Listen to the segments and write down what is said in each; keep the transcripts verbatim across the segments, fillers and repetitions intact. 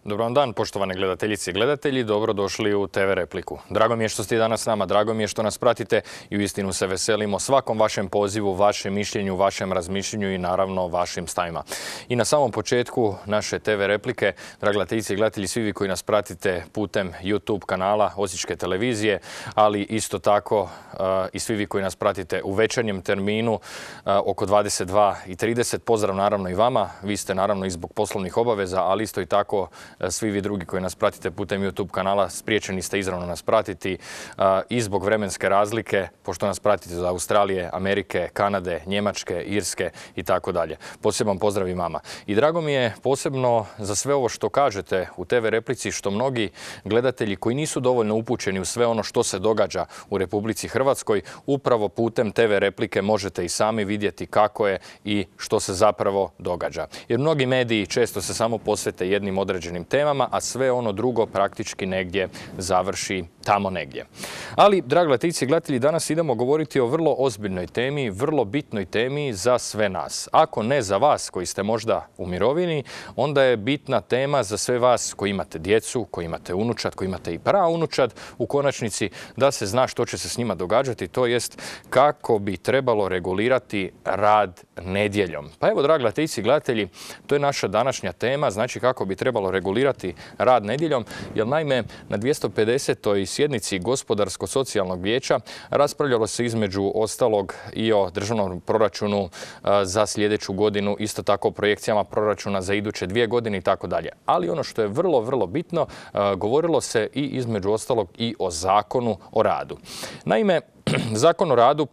Dobar vam dan, poštovane gledateljice i gledatelji, dobrodošli u te ve Repliku. Drago mi je što ste danas s nama, drago mi je što nas pratite i uistinu se veselimo svakom vašem pozivu, vašem mišljenju, vašem razmišljenju i naravno vašim stavima. I na samom početku naše te ve Replike, dragi gledateljice i gledatelji, svi vi koji nas pratite putem YouTube kanala Osječke televizije, ali isto tako uh, i svi vi koji nas pratite u večernjem terminu uh, oko dvadeset dva i trideset. Pozdrav naravno i vama, vi ste naravno i zbog poslovnih obaveza, ali isto i tako svi vi drugi koji nas pratite putem YouTube kanala spriječeni ste izravno nas pratiti i zbog vremenske razlike, pošto nas pratite iz Australije, Amerike, Kanade, Njemačke, Irske i tako dalje. Poseban pozdrav i vama. I drago mi je posebno za sve ovo što kažete u te ve Replici, što mnogi gledatelji koji nisu dovoljno upućeni u sve ono što se događa u Republici Hrvatskoj, upravo putem te ve Replike možete i sami vidjeti kako je i što se zapravo događa. Jer mnogi mediji često se samo posvete jednim određenim temama, a sve ono drugo praktički negdje završi tamo negdje. Ali, dragi gledateljice i gledatelji, danas idemo govoriti o vrlo ozbiljnoj temi, vrlo bitnoj temi za sve nas. Ako ne za vas koji ste možda u mirovini, onda je bitna tema za sve vas koji imate djecu, koji imate unučad, koji imate i praunučad, u konačnici da se zna što će se s njima događati, to jest kako bi trebalo regulirati rad nedjeljom. Pa evo, dragi gledateljice i gledatelji, to je naša današnja tema, znači kako bi trebalo regulirati rad nedjeljom, jer naime na dvjesto pedesetoj sjednici Gospodarsko-socijalnog vijeća raspravljalo se između ostalog i o državnom proračunu za sljedeću godinu, isto tako o projekcijama proračuna za iduće dvije godine i tako dalje. Ali ono što je vrlo, vrlo bitno, govorilo se i između ostalog i o Zakonu o radu. Naime, Zakon o radu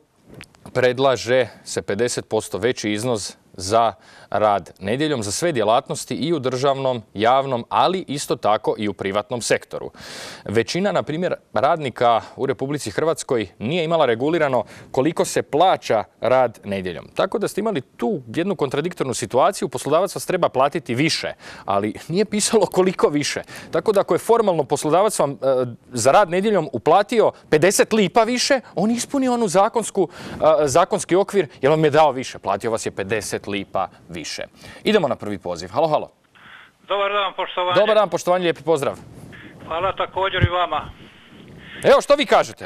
predlaže se pedeset posto veći iznos za rad nedjeljom za sve djelatnosti i u državnom, javnom, ali isto tako i u privatnom sektoru. Većina, na primjer, radnika u Republici Hrvatskoj nije imala regulirano koliko se plaća rad nedjeljom. Tako da ste imali tu jednu kontradiktornu situaciju, poslodavac vas treba platiti više, ali nije pisalo koliko više. Tako da ako je formalno poslodavac vam e, za rad nedjeljom uplatio pedeset lipa više, on ispunio onu zakonsku, e, zakonski okvir jer vam je dao više, platio vas je pedeset lipa više. Idemo na prvi poziv. Halo, halo. Dobar dan, poštovanje. Dobar dan, poštovanje, lijepi pozdrav. Hvala također i vama. Evo, što vi kažete?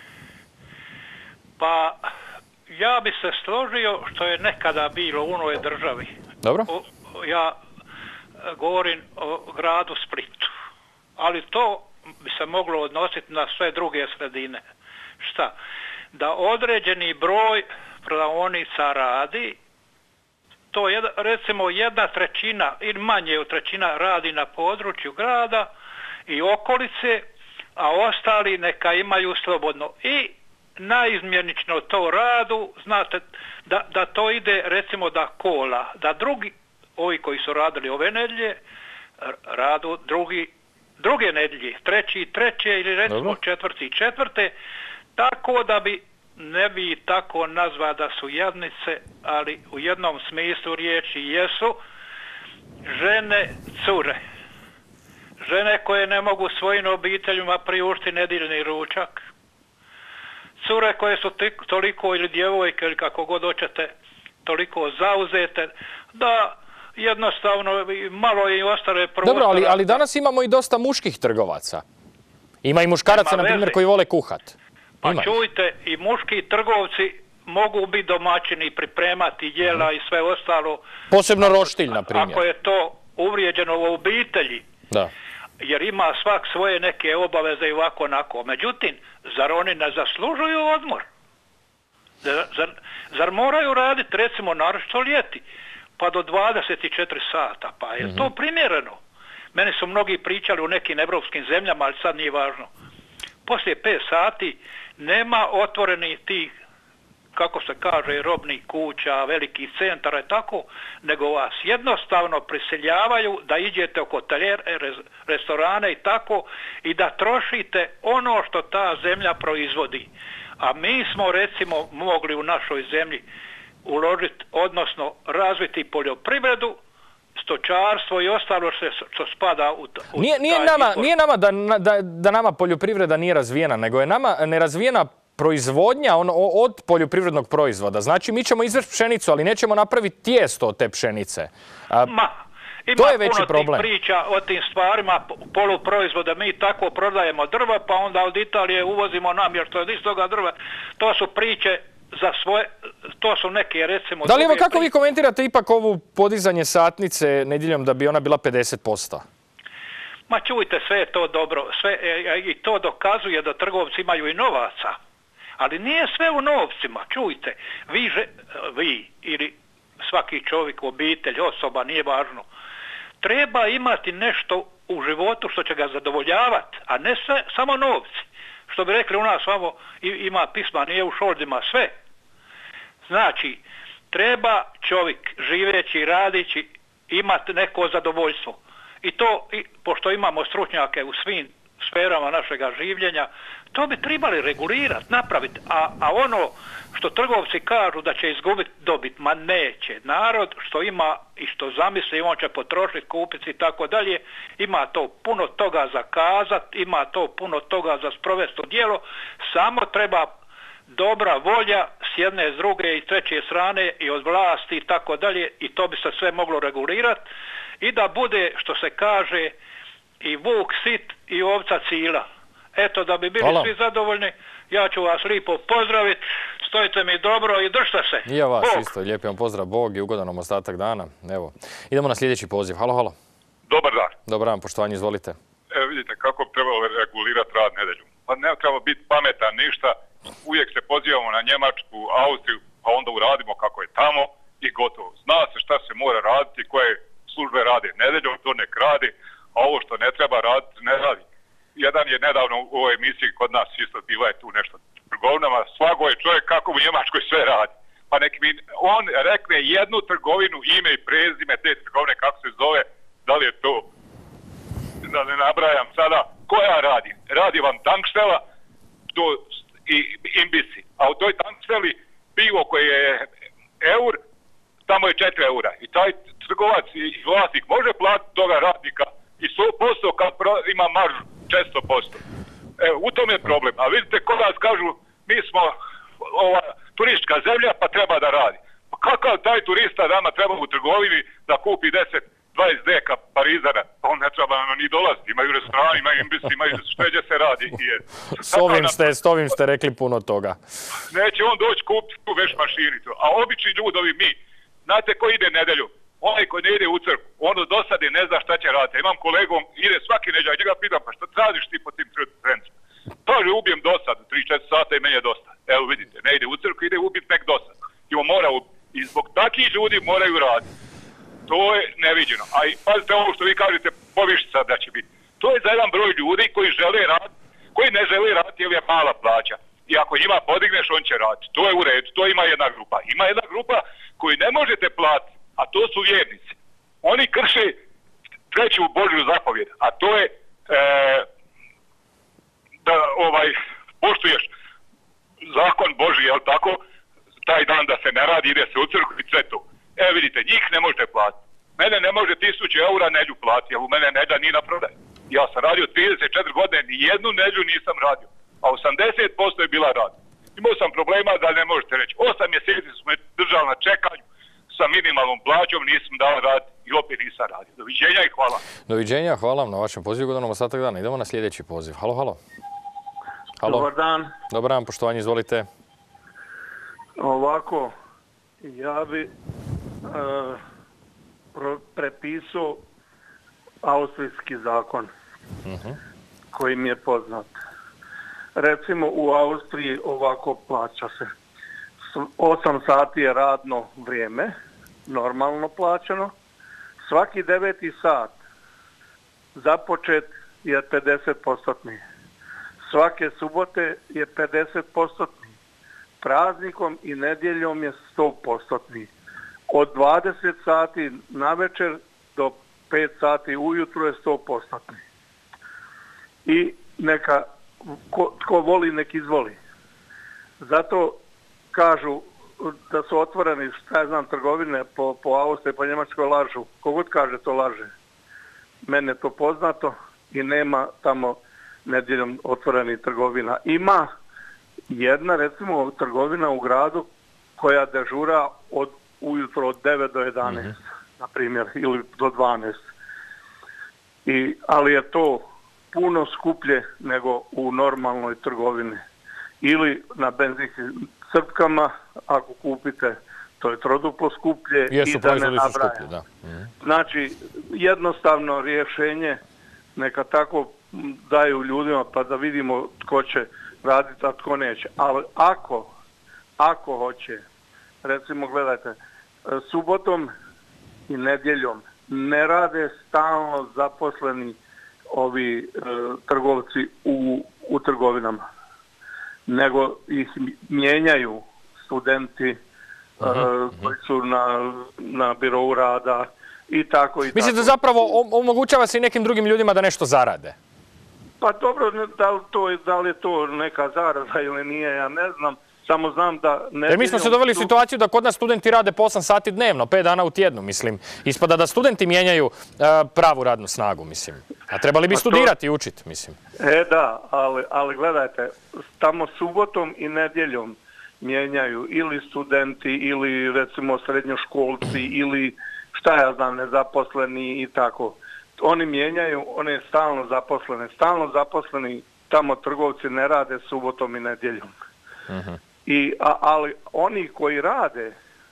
Pa, ja bi se složio što je nekada bilo u onoj državi. Dobro. O, ja govorim o gradu Splitu. Ali to bi se moglo odnositi na sve druge sredine. Šta? Da određeni broj prodavaonica radi, to je recimo jedna trećina ili manje od trećina radi na području grada i okolice, a ostali neka imaju slobodno. I naizmjenično to radu, znate, da, da to ide recimo da kola, da drugi, ovi koji su radili ove nedjelje, radu drugi, druge nedjelje, treći i treće ili recimo Dobro. četvrti i četvrte, tako da bi ne bi tako nazva da su jadnice, ali u jednom smislu riječi jesu žene cure. Žene koje ne mogu svojim obiteljima priuštiti nedjeljni ručak. Cure koje su toliko, ili djevojke, ili kako god hoćete, toliko zauzete, da jednostavno malo i ostale prostora. Dobro, ali, ali danas imamo i dosta muških trgovaca. Ima i muškaraca, na primjer, koji vole kuhat. Pa čujte, i muški trgovci mogu biti domaćini i pripremati jela i sve ostalo. Posebno roštilj, na primjer. Ako je to uvrijeđeno u obitelji. Da. Jer ima svak svoje neke obaveze i ovako onako. Međutim, zar oni ne zaslužuju odmor? Zar, zar moraju raditi, recimo, naročito ljeti, pa do dvadeset četiri sata? Pa je mm-hmm. to primjereno? Meni su mnogi pričali u nekim evropskim zemljama, ali sad nije važno. Poslije pet sati nema otvorenih tih, kako se kaže, robnih kuća, velikih centara i tako, nego vas jednostavno prisiljavaju da iđete u hotelijere, restorane i tako i da trošite ono što ta zemlja proizvodi. A mi smo recimo mogli u našoj zemlji uložiti, odnosno razviti poljoprivredu, stočarstvo i ostalo što spada u, u nije, nije nama, nije nama da, da, da nama poljoprivreda nije razvijena, nego je nama nerazvijena proizvodnja on, od poljoprivrednog proizvoda. Znači, mi ćemo izvrši pšenicu, ali nećemo napraviti tijesto od te pšenice. A... Ma, Ima to je veći puno problem. tih priča o tim stvarima, poluproizvoda, mi tako prodajemo drva, pa onda od Italije uvozimo namještaj od istoga drva. To su priče za svoje, to su neke, recimo... Da li evo kako vi komentirate ipak ovu podizanje satnice nedjeljom da bi ona bila pedeset posto? Ma čujte, sve je to dobro, sve, e, i to dokazuje da trgovci imaju i novaca. Ali nije sve u novcima, čujte, vi, že, vi ili svaki čovjek, obitelj, osoba, nije važno. Treba imati nešto u životu što će ga zadovoljavati, a ne sve, samo novci. Što bi rekli u nas, samo ima pisma, nije u šoldima, sve. Znači, treba čovjek živeći, radići, imati neko zadovoljstvo. I to, i, pošto imamo stručnjake u svim sferama našega življenja, to bi trebali regulirati, napraviti. A, a ono što trgovci kažu da će izgubiti dobit, ma neće. Narod što ima i što zamisli, on će potrošiti, kupiti i tako dalje, ima to puno toga za kazat, ima to puno toga za sprovesti u djelo, samo treba dobra volja s jedne, s druge i treće strane i od vlasti i tako dalje, i to bi se sve moglo regulirati i da bude, što se kaže, i vuk sit i ovca cila. Eto, da bi bili Hvala. Svi zadovoljni, ja ću vas lijepo pozdraviti, stojite mi dobro i držite se. I ja vas Bog. Isto, lijepi vam pozdrav, Bog i ugodan vam ostatak dana. Evo, idemo na sljedeći poziv. Halo, halo. Dobar dan. Dobar dan, poštovanje, izvolite. Evo vidite, kako bi trebalo regulirati rad nedjeljom. Pa ne treba biti pametan ništa, uvijek se pozivamo na Njemačku, Austriju, pa onda uradimo kako je tamo i gotovo. Zna se šta se mora raditi, koje službe rade nedjeljom, to nek radi, a ovo što ne treba raditi, ne radi. Jedan je nedavno u ovoj emisiji kod nas isto bila je tu nešto trgovinama, svago je čovjek kako u Njemačkoj sve radi. Pa nek mi on rekne jednu trgovinu, ime i prezime te trgovine, kako se zove, da li je to, da ne nabrajam sada, koja radi? Radi vam tankstela to, i imbisi, a u toj tanksteli pivo koje je eur, tamo je četiri eura. I taj trgovac i vlasnik može platiti toga radnika i sto posto kad ima maržu šesto posto. Evo, u tom je problem. A vidite, kod nas kažu, mi smo ova turistička zemlja, pa treba da radi. Pa kakav taj turista nama treba u trgovini da kupi deset dvadeset deka parizana? Pa on ne treba ni dolaziti. Imaju restoran, imaju imbis, imaju što gdje se radi. S ovim ste, s ovim ste rekli puno toga. Neće on doći kupiti tu veš mašinicu. A obični ljudovi mi, znate ko ide nedeljom? Onaj koji ne ide u crkvu, on od dosade ne zna šta će raditi. Imam kolegom, ide svaki nedjelj, njega pitam, pa šta radiš ti po tim trencima? Pa že ubijem dosadu, tri četiri sata i meni je dosta. Evo vidite, ne ide u crkvu, ide ubiti nek dosad. I on mora ubiti. I zbog takih ljudi moraju raditi. To je neviđeno. A i pazite ovo što vi kažete, povišica da će biti. To je za jedan broj ljudi koji žele raditi, koji ne žele raditi jer je mala plaća. I ako njima podigneš, on će raditi. To je u redu, to ima jedna grupa. Ima jedna grupa koju ne možete platiti, a to su vjernici. Oni krše treću Božju zapovjed, a to je e, da ovaj poštuješ zakon Božji, jel tako, taj dan da se ne radi, ide se u crkvu i sve to. Evo vidite, njih ne možete platiti. Mene ne može tisuću eura nedlju platiti, jer u mene nedlja nije na prodaj. Ja sam radio trideset četiri godine, ni jednu nedlju nisam radio, a osamdeset posto je bila rad. Imao sam problema da ne možete reći. Osam mjeseci smo držali na čekanju, sa minimalnom plaćom, nisam dao rad i opet nisam radio. Doviđenja i hvala. Doviđenja, hvala vam na vašem pozivu, ugodan ostatak dana. Idemo na sljedeći poziv. Halo, halo. Halo. Dobar dan. Dobar dan, poštovanje, izvolite. Ovako, ja bi e, prepisao austrijski zakon uh-huh. koji mi je poznat. Recimo u Austriji ovako plaća se. osam sati je radno vrijeme, normalno plaćeno. Svaki deveti sat započet je pedeset posto. Svake subote je pedeset posto. Praznikom i nedjeljom je sto posto. Od dvadeset sati na večer do pet sati ujutro je sto posto. I neka, ko, tko voli nek izvoli. Zato kažu da su otvoreni, šta ja znam, trgovine po, po Austriji, po Njemačkoj lažu. Kogod kaže to laže. Mene je to poznato i nema tamo nedjeljom otvorenih trgovina. Ima jedna, recimo, trgovina u gradu koja dežura od ujutro od devet do jedanaest. Mm-hmm. na primjer, ili do dvanaest. I, ali je to puno skuplje nego u normalnoj trgovini. Ili na benzinskim crpkama, ako kupite, to je troduplo skuplje. Jesu, i da ne proizvodi su nabrajam. skuplji, da. Mhm. Znači, jednostavno rješenje, neka tako daju ljudima pa da vidimo tko će raditi, a tko neće. Ali ako, ako hoće, recimo gledajte, subotom i nedjeljom ne rade stalno zaposleni ovi e, trgovci u, u trgovinama, nego ih mijenjaju studenti uh-huh. e, koji su na, na birou rada i tako i Mislim tako. da zapravo omogućava se i nekim drugim ljudima da nešto zarade. Pa dobro, da li, to, da li je to neka zarada ili nije, ja ne znam. Samo znam da... Jer mi smo se doveli u situaciju da kod nas studenti rade po osam sati dnevno, pet dana u tjednu, mislim. Ispada da studenti mijenjaju uh, pravu radnu snagu, mislim. A trebali bi pa studirati to... i učiti, mislim. E da, ali, ali gledajte, tamo subotom i nedjeljom mijenjaju ili studenti, ili recimo srednjoškolci, ili šta ja znam, nezaposleni i tako. Oni mijenjaju, one stalno zaposlene. Stalno zaposleni tamo trgovci ne rade subotom i nedjeljom. Uh-huh. I, a, ali oni koji rade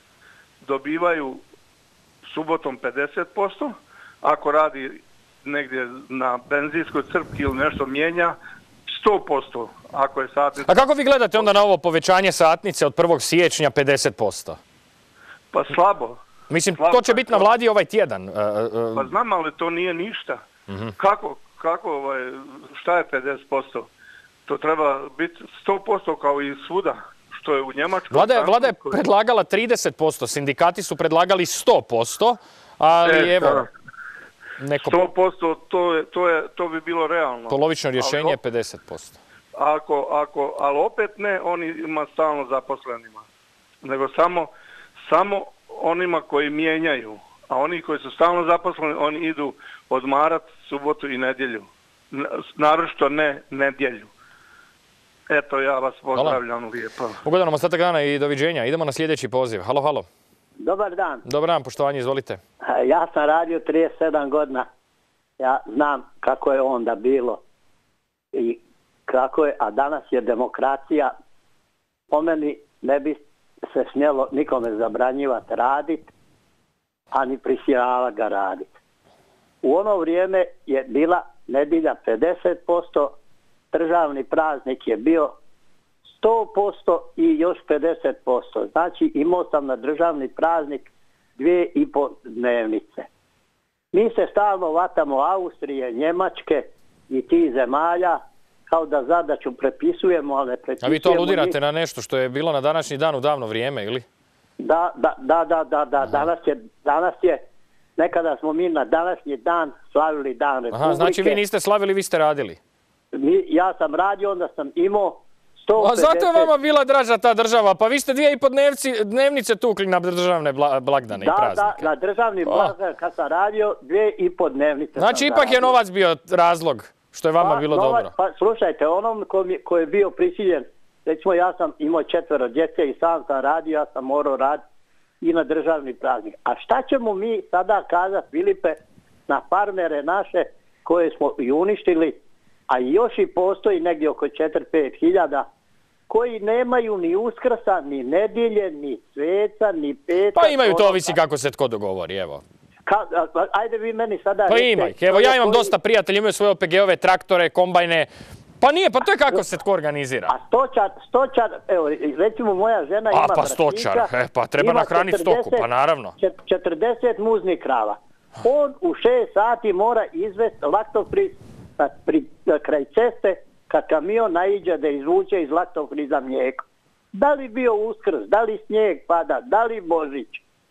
dobivaju subotom pedeset posto, ako radi negdje na benzinskoj crpki ili nešto mijenja, sto posto ako je satnica. A kako vi gledate onda na ovo povećanje satnice od prvog siječnja pedeset posto? Pa slabo. Mislim, slabo, to će biti na vladi ovaj tjedan. Pa znam, ali to nije ništa. Uh-huh. Kako, kako ovaj, šta je pedeset posto? To treba biti sto posto kao i svuda, što je u Njemačkoj. Vlada je, vlada je predlagala trideset posto, sindikati su predlagali sto posto, ali e, evo... Neko... sto posto to, je, to, je, to bi bilo realno. Polovično rješenje je pedeset posto. Ako, ako, ali opet ne onima stalno zaposlenima, nego samo, samo onima koji mijenjaju, a oni koji su stalno zaposleni, oni idu odmarat subotu i nedjelju. Naročito ne nedjelju. Eto, ja vas pozdravljam lijepo. Ugodan ostatak dana i doviđenja. Idemo na sljedeći poziv. Halo, halo. Dobar dan. Dobar dan, poštovanje, izvolite. Ja sam radio trideset sedam godina. Ja znam kako je onda bilo i kako je, a danas je demokracija. Po meni ne bi se smjelo nikome zabranjivati raditi, a ni prisiljavati ga raditi. U ono vrijeme je bila nedjelja pedeset posto, državni praznik je bio sto posto i još pedeset posto. Znači imao sam na državni praznik dvije i po dnevnice. Mi se stalno vatamo Austrije, Njemačke i tih zemalja kao da zadaću prepisujemo, ali ne prepisujemo. A vi to aludirate na nešto što je bilo na današnji dan u davno vrijeme, ili? Da, da, da, da, da, da. Danas je, danas je, nekada smo mi na današnji dan slavili dan Republike. Aha, znači vi niste slavili, vi ste radili. Mi, ja sam radio, onda sam imao sto pedeset... A zato je vama bila draža ta država, pa vi ste dvije i po dnevci, dnevnice tukli na državne bla, blagdane da, i praznike. Da, na državni blagdan kad sam radio, dvije i po dnevnice. Znači ipak je novac bio razlog što je vama pa, bilo novac, dobro. Pa slušajte, onom ko, mi, ko je bio prisiljen, recimo ja sam imao četvero djece i sam sam radio, ja sam morao raditi i na državni praznik. A šta ćemo mi sada kazati, Filipe, na farmere naše koje smo i uništili, a još i postoji negdje oko četiri do pet hiljada koji nemaju ni Uskrsa, ni nedjelje, ni sveca, ni petak. Pa imaju, to ovisi kako se tko dogovori, evo. Ka, ajde vi meni sada... Pa ima ih, evo ja imam koji... dosta prijatelja, imaju svoje O P G-ove, traktore, kombajne. Pa nije, pa to je kako se tko organizira. A stočar, stočar, evo, recimo moja žena ima A pa stočar, e, pa treba nahraniti stoku, pa naravno. četrdeset muznih krava. On u šest sati mora izvesti laktofriz pri, kraj ceste kad kamion naiđe da izvuče iz laktofriza mlijeko. Da li bio Uskrs, da li snijeg pada, da li Božić,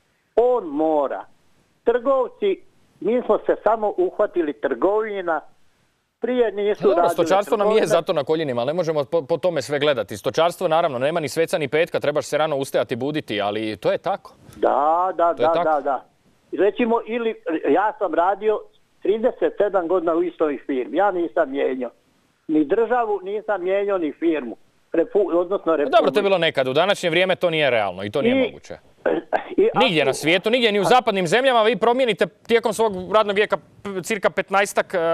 on mora. Trgovci, mi smo se samo uhvatili trgovina, prije nisu Dobro, radili stočarstvo nam trgovina. je zato na koljenima, ali ne možemo po, po tome sve gledati. Stočarstvo naravno, nema ni sveca ni petka, trebaš se rano ustajati buditi, ali to je tako. Da, da, to je da, tako. da, da. Recimo, ili ja sam radio trideset sedam godina u istoj firmi, ja nisam mijenjao. Ni državu nisam mijenjao, ni firmu. Repu, odnosno Dobro, to je bilo nekad. U današnje vrijeme to nije realno i to nije I, moguće. I Nigdje ako- na svijetu, nigdje ni u zapadnim zemljama. Vi promijenite tijekom svog radnog vijeka p- cirka petnaestak uh,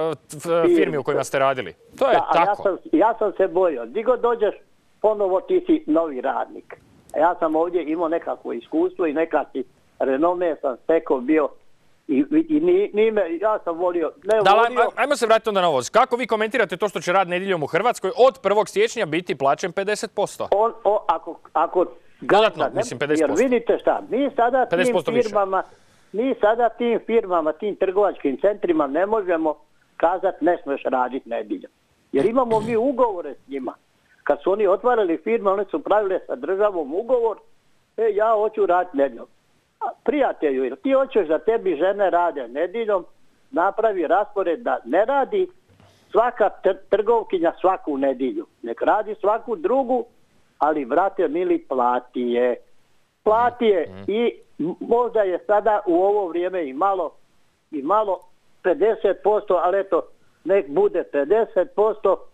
f- firmi u kojima ste radili. To je Da, a ja tako. sam, ja sam se bojio. Di god dođeš, ponovo ti si novi radnik. A ja sam ovdje imao nekakvo iskustvo i nekakvi renome sam stekao bio i, i ni, ni me, ja sam volio, ne Da, volio. ajmo, ajmo se vratiti onda na ovo. Kako vi komentirate to što će rad nedjeljom u Hrvatskoj od prvog siječnja biti plaćen pedeset posto? On, o, ako, ako Dodatno, ne- mislim, pedeset Jer posto. vidite šta, mi sada tim pedeset posto više. firmama, mi sada tim firmama, tim trgovačkim centrima ne možemo kazati ne smiješ raditi nedjeljom. Jer imamo mi ugovore s njima. Kad su oni otvarali firme, oni su pravile sa državom ugovor, e, ja hoću raditi nedjeljom. A, prijatelju, jer ti hoćeš da tebi žene rade nedjeljom, napravi raspored da ne radi svaka tr- trgovkinja svaku nedjelju. Nek radi svaku drugu, ali, brate mili, plati je. Plati je i m- možda je sada u ovo vrijeme i malo, i malo pedeset posto, ali eto, nek bude pedeset posto.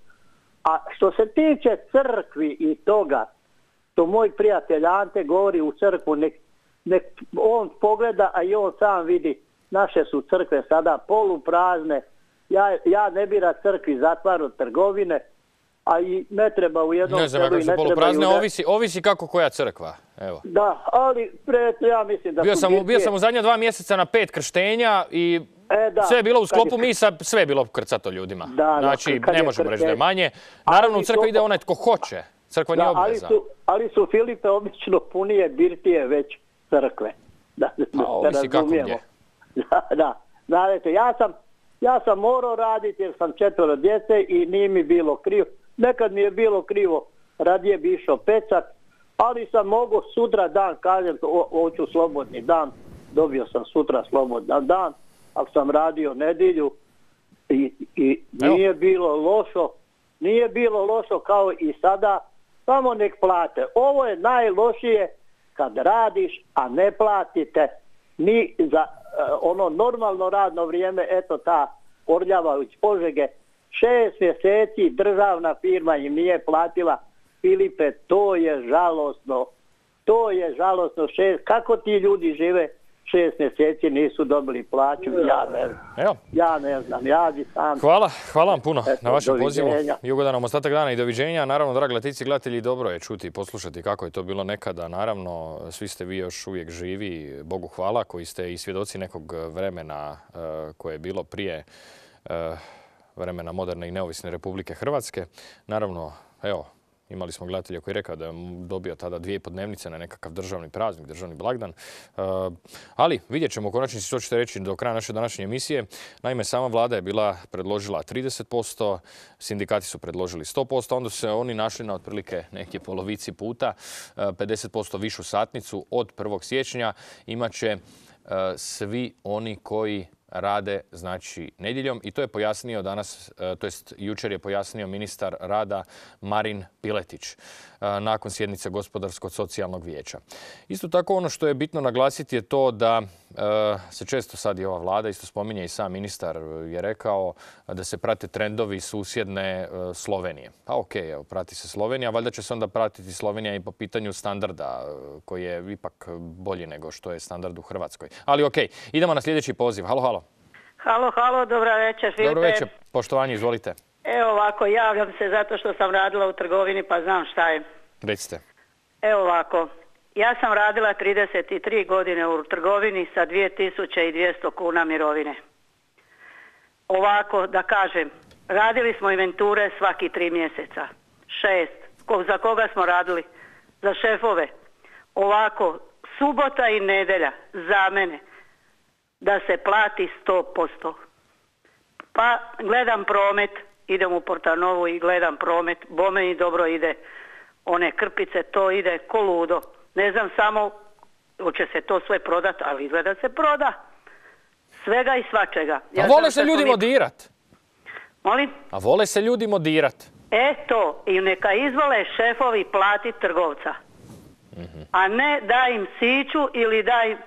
A što se tiče crkvi i toga, to moj prijatelj Ante govori u crkvu, nek, nek on pogleda, a i on sam vidi, naše su crkve sada poluprazne. Ja, ja ne bira crkvi, zatvaru trgovine, a i ne treba u jednom Ne znam selu kako i su ne treba poluprazne, i u ne- ovisi, ovisi kako koja crkva. Evo. Da, ali pre, ja mislim da Bio su sam, u- bio birtije- sam u zadnja dva mjeseca na pet krštenja i E, da. sve je bilo u Kad sklopu je- misa, sve je bilo krcato ljudima. Da, da, Znači, kad ne je možemo reći da je krštenje. manje. Naravno, u Ali crkvi to- ide onaj tko hoće. Crkva nije Da, ali obveza. su, ali su Filipe obično punije birtije već crkve. Da, da A, ovisi kako gdje. Da, da. Znate, ja sam, ja sam morao raditi jer sam četvero djece i nije mi bilo krivo. Nekad mi je bilo krivo, radije bi išao pecat, ali sam mogao sutra dan, kažem, o- hoću slobodni dan, dobio sam sutra slobodan dan, ako sam radio nedjelju i, i Evo. nije bilo lošo, nije bilo lošo kao i sada, samo nek plate. Ovo je najlošije kad radiš, a ne platite ni za e, ono normalno radno vrijeme, eto ta Orljava iz Požege, šest mjeseci državna firma im nije platila. Filipe, to je žalosno. To je žalosno. Šest, kako ti ljudi žive šest mjeseci nisu dobili plaću? Ja ne znam. Evo. Ja ne znam. Ja bi sam... Hvala, hvala vam puno Eto, na vašem pozivu doviđenja. i ugodan nam ostatak dana i doviđenja. Naravno, dragi gledatelji i gledatelji, dobro je čuti i poslušati kako je to bilo nekada. Naravno, svi ste vi još uvijek živi, Bogu hvala, koji ste i svjedoci nekog vremena eh, koje je bilo prije eh, vremena moderne i neovisne Republike Hrvatske. Naravno, evo, imali smo gledatelja koji je rekao da je dobio tada dvije i po dnevnice na nekakav državni praznik, državni blagdan. E, ali vidjet ćemo u konačnici što ćete reći do kraja naše današnje emisije. Naime, sama vlada je bila predložila trideset posto, sindikati su predložili sto posto, onda su se oni našli na otprilike neke polovici puta, e, pedeset posto višu satnicu od prvog siječnja imat će e, svi oni koji rade znači nedjeljom i to je pojasnio danas, to jest jučer je pojasnio ministar rada Marin Piletić nakon sjednice Gospodarsko-socijalnog vijeća. Isto tako ono što je bitno naglasiti je to da se često sad i ova vlada, isto spominje i sam ministar je rekao da se prate trendovi susjedne Slovenije. Pa ok, evo, prati se Slovenija, valjda će se onda pratiti Slovenija i po pitanju standarda koji je ipak bolji nego što je standard u Hrvatskoj. Ali ok, idemo na sljedeći poziv. Halo, halo. Halo, halo, dobra večer, Filipe. Dobro večer, poštovanje, izvolite. Evo ovako, javljam se zato što sam radila u trgovini pa znam šta je. Recite. Evo ovako, ja sam radila trideset tri godine u trgovini sa dvije tisuće dvjesto kuna mirovine. Ovako, da kažem, radili smo inventure svaki tri mjeseca. Šest. Ko, za koga smo radili? Za šefove. Ovako, subota i nedelja za mene da se plati sto posto. Pa gledam promet, idem u Portanovu i gledam promet, bome i dobro ide. One krpice, to ide ko ludo. Ne znam samo, hoće se to sve prodat, ali izgleda se proda. Svega i svačega. A vole se ljudi modirat. Molim? A vole se ljudi modirat. Eto, i neka izvole šefovi platiti trgovca. Mm-hmm. A ne da im siću ili da im...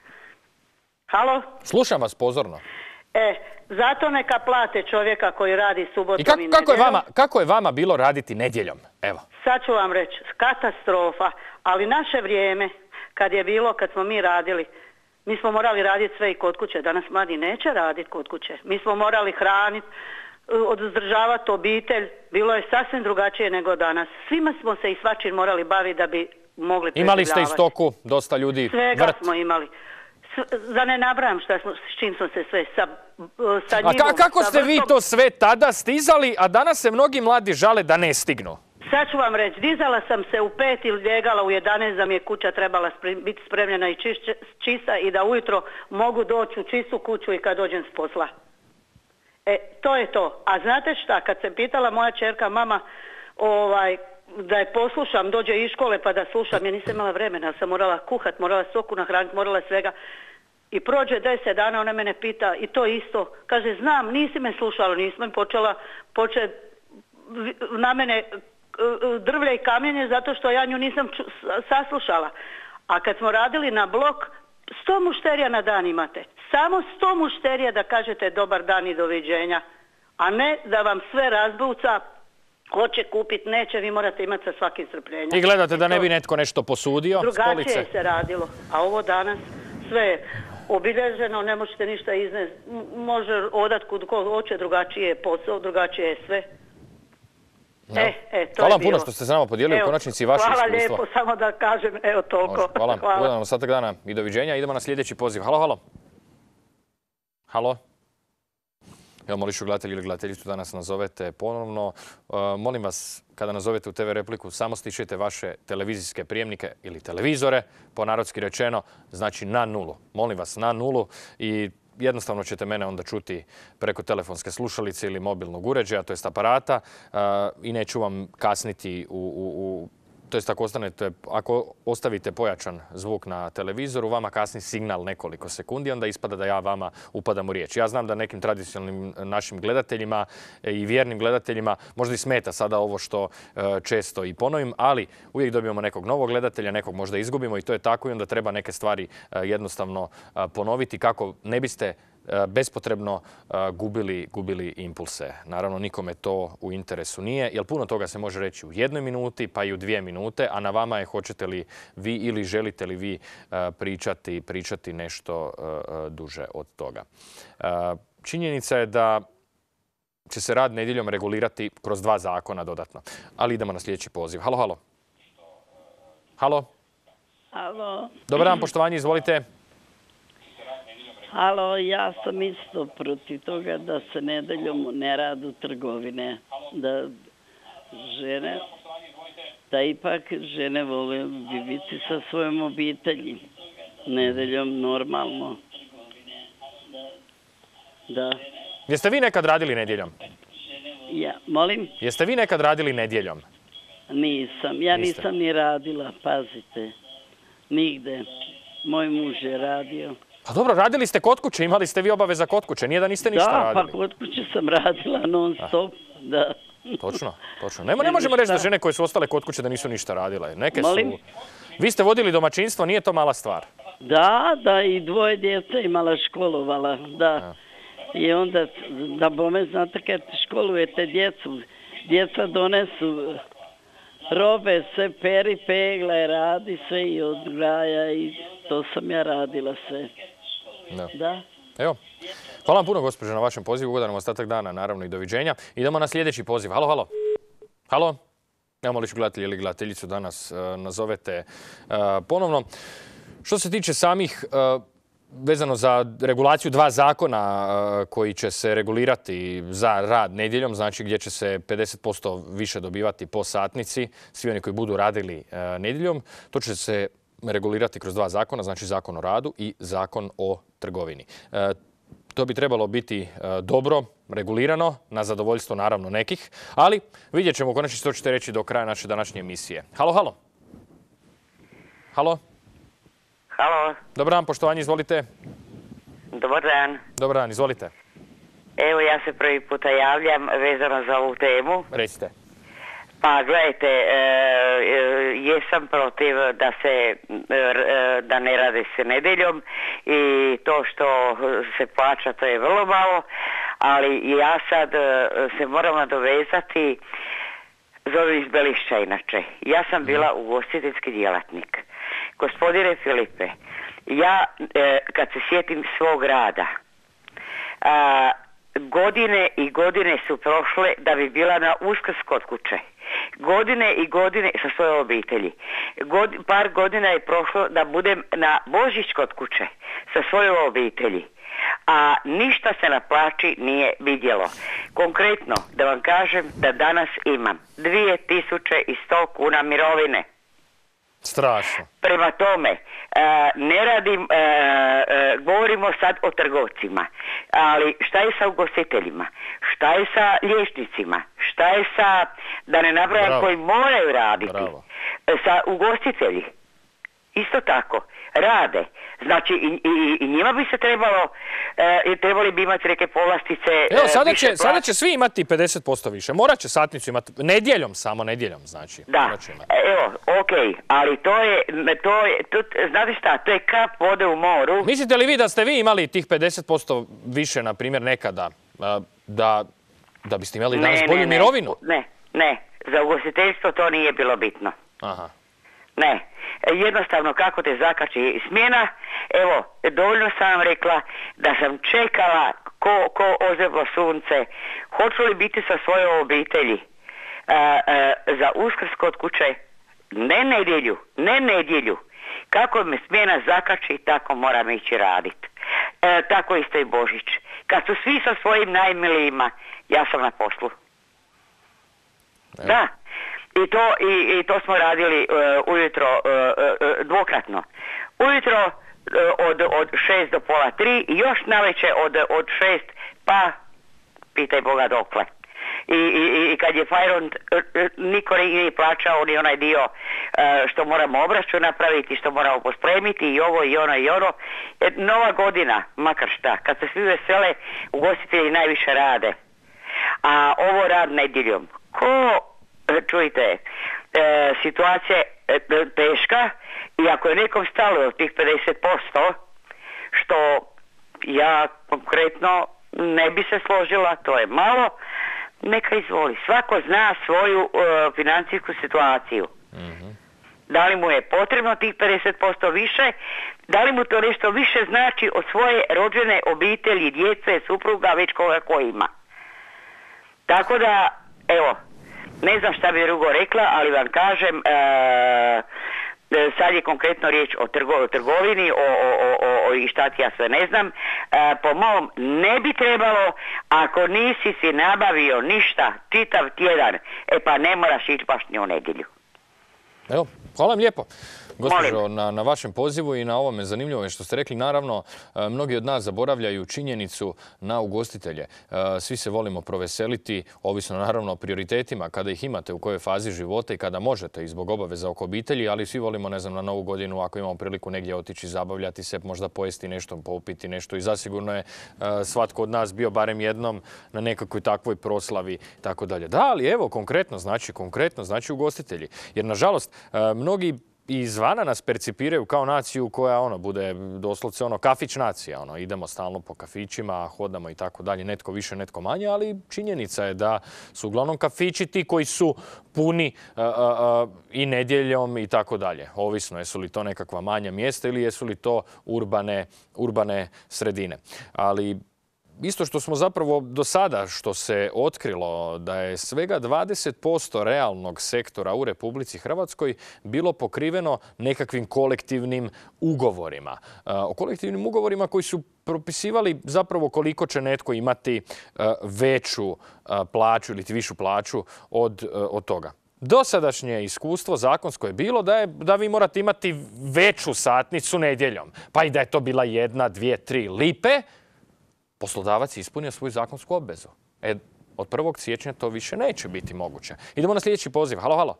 Halo? Slušam vas pozorno. E, zato neka plate čovjeka koji radi subotom i, I kako, nedjeljom. kako, je vama, kako je vama bilo raditi nedjeljom? Evo. Sad ću vam reći, katastrofa, ali naše vrijeme, kad je bilo, kad smo mi radili. Mi smo morali raditi sve i kod kuće. Danas mladi neće raditi kod kuće. Mi smo morali hraniti, odzdržavati obitelj. Bilo je sasvim drugačije nego danas. Svima smo se i svačim morali baviti da bi mogli preživljavati. Imali ste i stoku, dosta ljudi, Svega vrt. smo imali. Da ne nabrajam šta smo, s čim smo se sve sa, sa A njivom, ka- kako sa ste vi vrtom. to sve tada stizali, a danas se mnogi mladi žale da ne stignu? Sad ću vam reći, dizala sam se u pet ili ljegala u jedanaest da mi je kuća trebala spre- biti spremljena i čišće, čista i da ujutro mogu doći u čistu kuću i kad dođem s posla. E, to je to. A znate šta, kad se pitala moja čerka, mama, ovaj, da je poslušam, dođe iz škole pa da slušam, ja nisam imala vremena, sam morala kuhat, morala soku nahraniti, morala svega. I prođe deset dana, ona mene pita i to isto. Kaže, znam, nisi me slušala, nisam počela, poče na mene drvlje i kamenje zato što ja nju nisam ču, saslušala. A kad smo radili na blok, sto mušterija na dan imate. Samo sto mušterija da kažete dobar dan i doviđenja. A ne da vam sve razbuca, hoće kupiti, neće, vi morate imati sa svakim strpljenjem. I gledate da ne bi netko nešto posudio s Drugačije police? je se radilo. A ovo danas sve je obilježeno, ne možete ništa iznesti. Može odat kud ko hoće, drugačije je posao, drugačije je sve. No. E, e, to Hvala je vam puno bilo. što ste s nama podijelili Evo, u konačnici i vaše hvala iskustvo. lijepo, samo da kažem, evo toliko. Može, hvala. Ugodan vam ostatak dana i doviđenja. Idemo na sljedeći poziv. Halo, halo. Halo. Evo, molišu gledatelji ili gledateljicu da nas nazovete ponovno. Uh, molim vas, kada nazovete u te ve repliku, samo stišite vaše televizijske prijemnike ili televizore, po narodski rečeno, znači na nulu. Molim vas, na nulu i jednostavno ćete mene onda čuti preko telefonske slušalice ili mobilnog uređaja, to jest aparata, uh, i neću vam kasniti u, u, u to jest ako, ostanete, ako ostavite pojačan zvuk na televizoru, vama kasni signal nekoliko sekundi, onda ispada da ja vama upadam u riječ. Ja znam da nekim tradicionalnim našim gledateljima i vjernim gledateljima možda i smeta sada ovo što često i ponovim, ali uvijek dobijemo nekog novog gledatelja, nekog možda izgubimo i to je tako i onda treba neke stvari jednostavno ponoviti kako ne biste bespotrebno gubili, gubili impulse. Naravno, nikome to u interesu nije, jer puno toga se može reći u jednoj minuti, pa i u dvije minute, a na vama je hoćete li vi ili želite li vi pričati, pričati nešto duže od toga. Činjenica je da će se rad nedjeljom regulirati kroz dva zakona dodatno. Ali idemo na sljedeći poziv. Halo, halo. Halo. Halo. Dobar dan, poštovanje, izvolite. Halo, ja sam isto protiv toga da se nedeljom ne radu trgovine. Da žene, da ipak žene vole biti sa svojom obitelji. Nedeljom normalno. Da. Jeste vi nekad radili nedjeljom? Ja, molim? Jeste vi nekad radili nedjeljom? Nisam. Ja Niste. nisam ni radila, pazite. Nigde. Moj muž je radio. Pa dobro, radili ste kod kuće, imali ste vi obaveza kod kuće, nije da niste ništa Da, radili. pa kod kuće sam radila non stop, da. Točno, točno. Ne, ne možemo reći da žene koje su ostale kod kuće da nisu ništa radile. Neke Molim? su... Vi ste vodili domaćinstvo, nije to mala stvar. Da, da, i dvoje djece imala školovala, da. I onda, da bome, znate kad školujete djecu, djeca donesu robe, sve peri, pegle, radi sve i odgaja i to sam ja radila sve. Da. Da. Evo. Hvala vam puno, gospođo, na vašem pozivu. Ugodan vam ostatak dana, naravno i doviđenja. Idemo na sljedeći poziv. Halo, halo. Halo. Evo, moliš gledatelji ili gledateljicu da nas uh, nazovete uh, ponovno. Što se tiče samih, uh, vezano za regulaciju dva zakona uh, koji će se regulirati za rad nedjeljom, znači gdje će se pedeset posto više dobivati po satnici, svi oni koji budu radili uh, nedjeljom, to će se regulirati kroz dva zakona, znači zakon o radu i zakon o trgovini. Uh, To bi trebalo biti e, dobro, regulirano, na zadovoljstvo naravno nekih, ali vidjet ćemo u konačnici što ćete reći do kraja naše današnje emisije. Halo, halo. Halo. Halo. Dobar dan, poštovanje, izvolite. Dobar dan. Dobar dan, izvolite. Evo, ja se prvi puta javljam vezano za ovu temu. Recite. Pa gledajte, e, e, jesam protiv da se e, da ne rade se nedjeljom i to što se plaća to je vrlo malo, ali ja sad e, se moram nadovezati, zovem iz Belišća inače. Ja sam bila ugostiteljski djelatnik. Gospodine Filipe, ja e, kad se sjetim svog rada, a, godine i godine su prošle da bi bila na Uskrs kod kuće. Godine i godine sa svoje obitelji. God, par godina je prošlo da budem na Božić kod kuće sa svojoj obitelji. A ništa se na plaći nije vidjelo. Konkretno, da vam kažem da danas imam dvije tisuće sto kuna mirovine. Strašno. Prema tome, e, ne radim, e, e, govorimo sad o trgovcima, ali šta je sa ugostiteljima, šta je sa liječnicima, šta je sa, da ne nabrajam, Bravo. koji moraju raditi, Bravo. E, sa ugostitelji, isto tako, rade. Znači i, i, i njima bi se trebalo, e, trebali bi imati neke povlastice. Evo, sada e, će, više sada plaće. će svi imati pedeset posto više. Morat će satnicu imati, nedjeljom samo, nedjeljom znači. Da, Morat će imati. evo, okej, ali to je, to je, to, znate šta, to je kap vode u moru. Mislite li vi da ste vi imali tih pedeset posto više, na primjer, nekada, a, da, da biste imali danas Ne, bolju ne, ne. mirovinu? Ne, ne, za ugostiteljstvo to nije bilo bitno. Aha. Ne, jednostavno kako te zakači smjena, evo, dovoljno sam vam rekla da sam čekala ko, ko ozeblo sunce, hoću li biti sa svojoj obitelji a, a, za Uskrs kod kuće, ne nedjelju, ne nedjelju, kako me smjena zakači, tako moram ići raditi. E, tako isto i Božić. Kad su svi sa svojim najmilijima, ja sam na poslu. Evo. Da. I to, i, i to smo radili uh, ujutro uh, uh, dvokratno. Ujutro uh, od, od šest do pola tri i još navečer od, od šest pa pitaj Boga dokle. I, i, i kad je Fajron, uh, niko nije plaćao ni onaj dio uh, što moramo obračun napraviti, što moramo pospremiti i ovo i ono i ono. E, Nova godina, makar šta, kad se svi vesele, ugostitelji najviše rade. A ovo rad nedjeljom. Ko... Čujte, e, situacija je e, teška i ako je nekom stalo od tih pedeset posto, što ja konkretno ne bi se složila, to je malo, neka izvoli. Svako zna svoju e, financijsku situaciju. Mm-hmm. Da li mu je potrebno tih pedeset posto više, da li mu to nešto više znači od svoje rođene obitelji, djece, supruga, već koga ko ima. Tako da, evo, ne znam šta bi drugo rekla, ali vam kažem, e, sad je konkretno riječ o, trgo, o trgovini, o, o, o, o i šta ti ja sve ne znam. E, po mom ne bi trebalo, ako nisi si nabavio ništa čitav tjedan, e pa ne moraš ići baš ni u nedjelju. Evo, hvala vam lijepo. Gospođo, na, na vašem pozivu i na ovome zanimljivo što ste rekli. Naravno, mnogi od nas zaboravljaju činjenicu na ugostitelje. Svi se volimo proveseliti, ovisno naravno o prioritetima, kada ih imate, u kojoj fazi života i kada možete i zbog obaveza oko obitelji, ali svi volimo, ne znam, na Novu godinu, ako imamo priliku negdje otići, zabavljati se, možda pojesti nešto, popiti nešto i zasigurno je svatko od nas bio barem jednom na nekakvoj takvoj proslavi, tako dalje. Da, ali evo, konkretno znači, konkretno znači ugostitelji. Jer, nažalost, mnogi i izvana nas percipiraju kao naciju koja ono bude doslovce ono kafić nacija. Ono, idemo stalno po kafićima, hodamo i tako dalje, netko više, netko manje, ali činjenica je da su uglavnom kafići ti koji su puni uh, uh, i nedjeljom i tako dalje. Ovisno jesu li to nekakva manja mjesta ili jesu li to urbane, urbane sredine. Ali isto što smo zapravo do sada, što se otkrilo da je svega dvadeset posto realnog sektora u Republici Hrvatskoj bilo pokriveno nekakvim kolektivnim ugovorima. O kolektivnim ugovorima koji su propisivali zapravo koliko će netko imati veću plaću ili višu plaću od, od toga. Dosadašnje iskustvo zakonsko je bilo da, je, da vi morate imati veću satnicu nedjeljom. Pa i da je to bila jedna, dvije, tri lipe, poslodavac je ispunio svoju zakonsku obvezu. E, od prvog siječnja to više neće biti moguće. Idemo na sljedeći poziv. Halo, halo.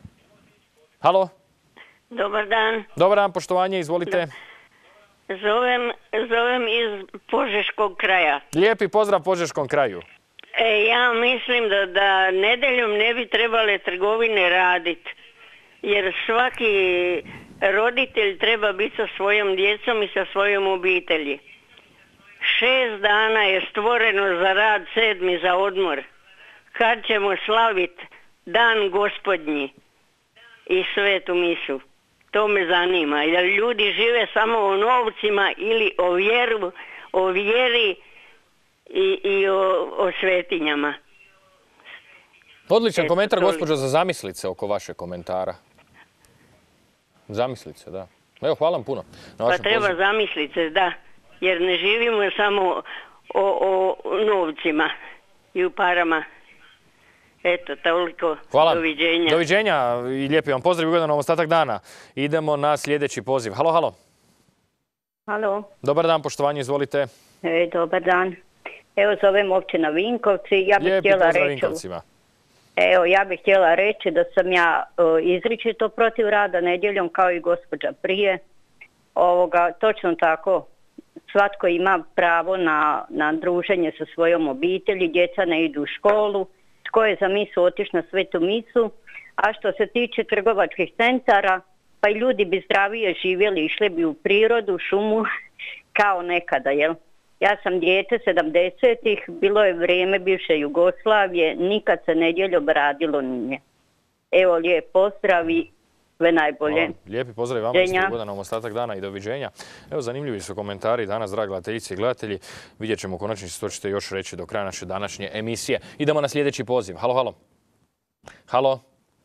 Halo. Dobar dan. Dobar dan, poštovanje, izvolite. Zovem, zovem iz Požeškog kraja. Lijepi pozdrav Požeškom kraju. E, ja mislim da, da nedeljom ne bi trebale trgovine raditi. Jer svaki roditelj treba biti sa svojom djecom i sa svojom obitelji. Šest dana je stvoreno za rad, sedmi za odmor. Kad ćemo slaviti dan Gospodnji i svetu misu? To me zanima. Jer ljudi žive samo o novcima ili o vjeru, o vjeri i, i o, o svetinjama. Odličan Eto, komentar, to li- gospođo, za zamislice oko vaše komentara. Zamislice, da. Evo, hvala vam puno. Na Pa vašem treba pozivu. zamisliti, da. Jer ne živimo samo o, o novcima i u parama. Eto, toliko. Hvala. Doviđenja. Doviđenja i lijepi vam pozdrav i ugodan vam ostatak dana. Idemo na sljedeći poziv. Halo, halo. Halo, Dobar dan, poštovanje, izvolite. e, dobar dan. Evo zovem općina Vinkovci. Ja bih Lijepi htjela pozdrav reći, Vinkovcima. evo ja bih htjela reći da sam ja e, izričito protiv rada nedjeljom kao i gospođa prije. Ovoga, točno tako. Svatko ima pravo na, na druženje sa svojom obitelji, djeca ne idu u školu, tko je za misu otiš na svetu misu, a što se tiče trgovačkih centara, pa i ljudi bi zdravije živjeli, išli bi u prirodu, šumu, kao nekada, jel? Ja sam dijete sedamdesetih, bilo je vrijeme bivše Jugoslavije, nikad se nedjeljom radilo nije. Evo, lijep pozdrav i sve najbolje. Hvala. Lijepi pozdrav i vama, Doviđenja. isto ugodan vam ostatak dana i doviđenja. Evo, zanimljivi su komentari danas, dragi gledateljice i gledatelji. Vidjet ćemo u konačnici što ćete još reći do kraja naše današnje emisije. Idemo na sljedeći poziv. Halo, halo. Halo.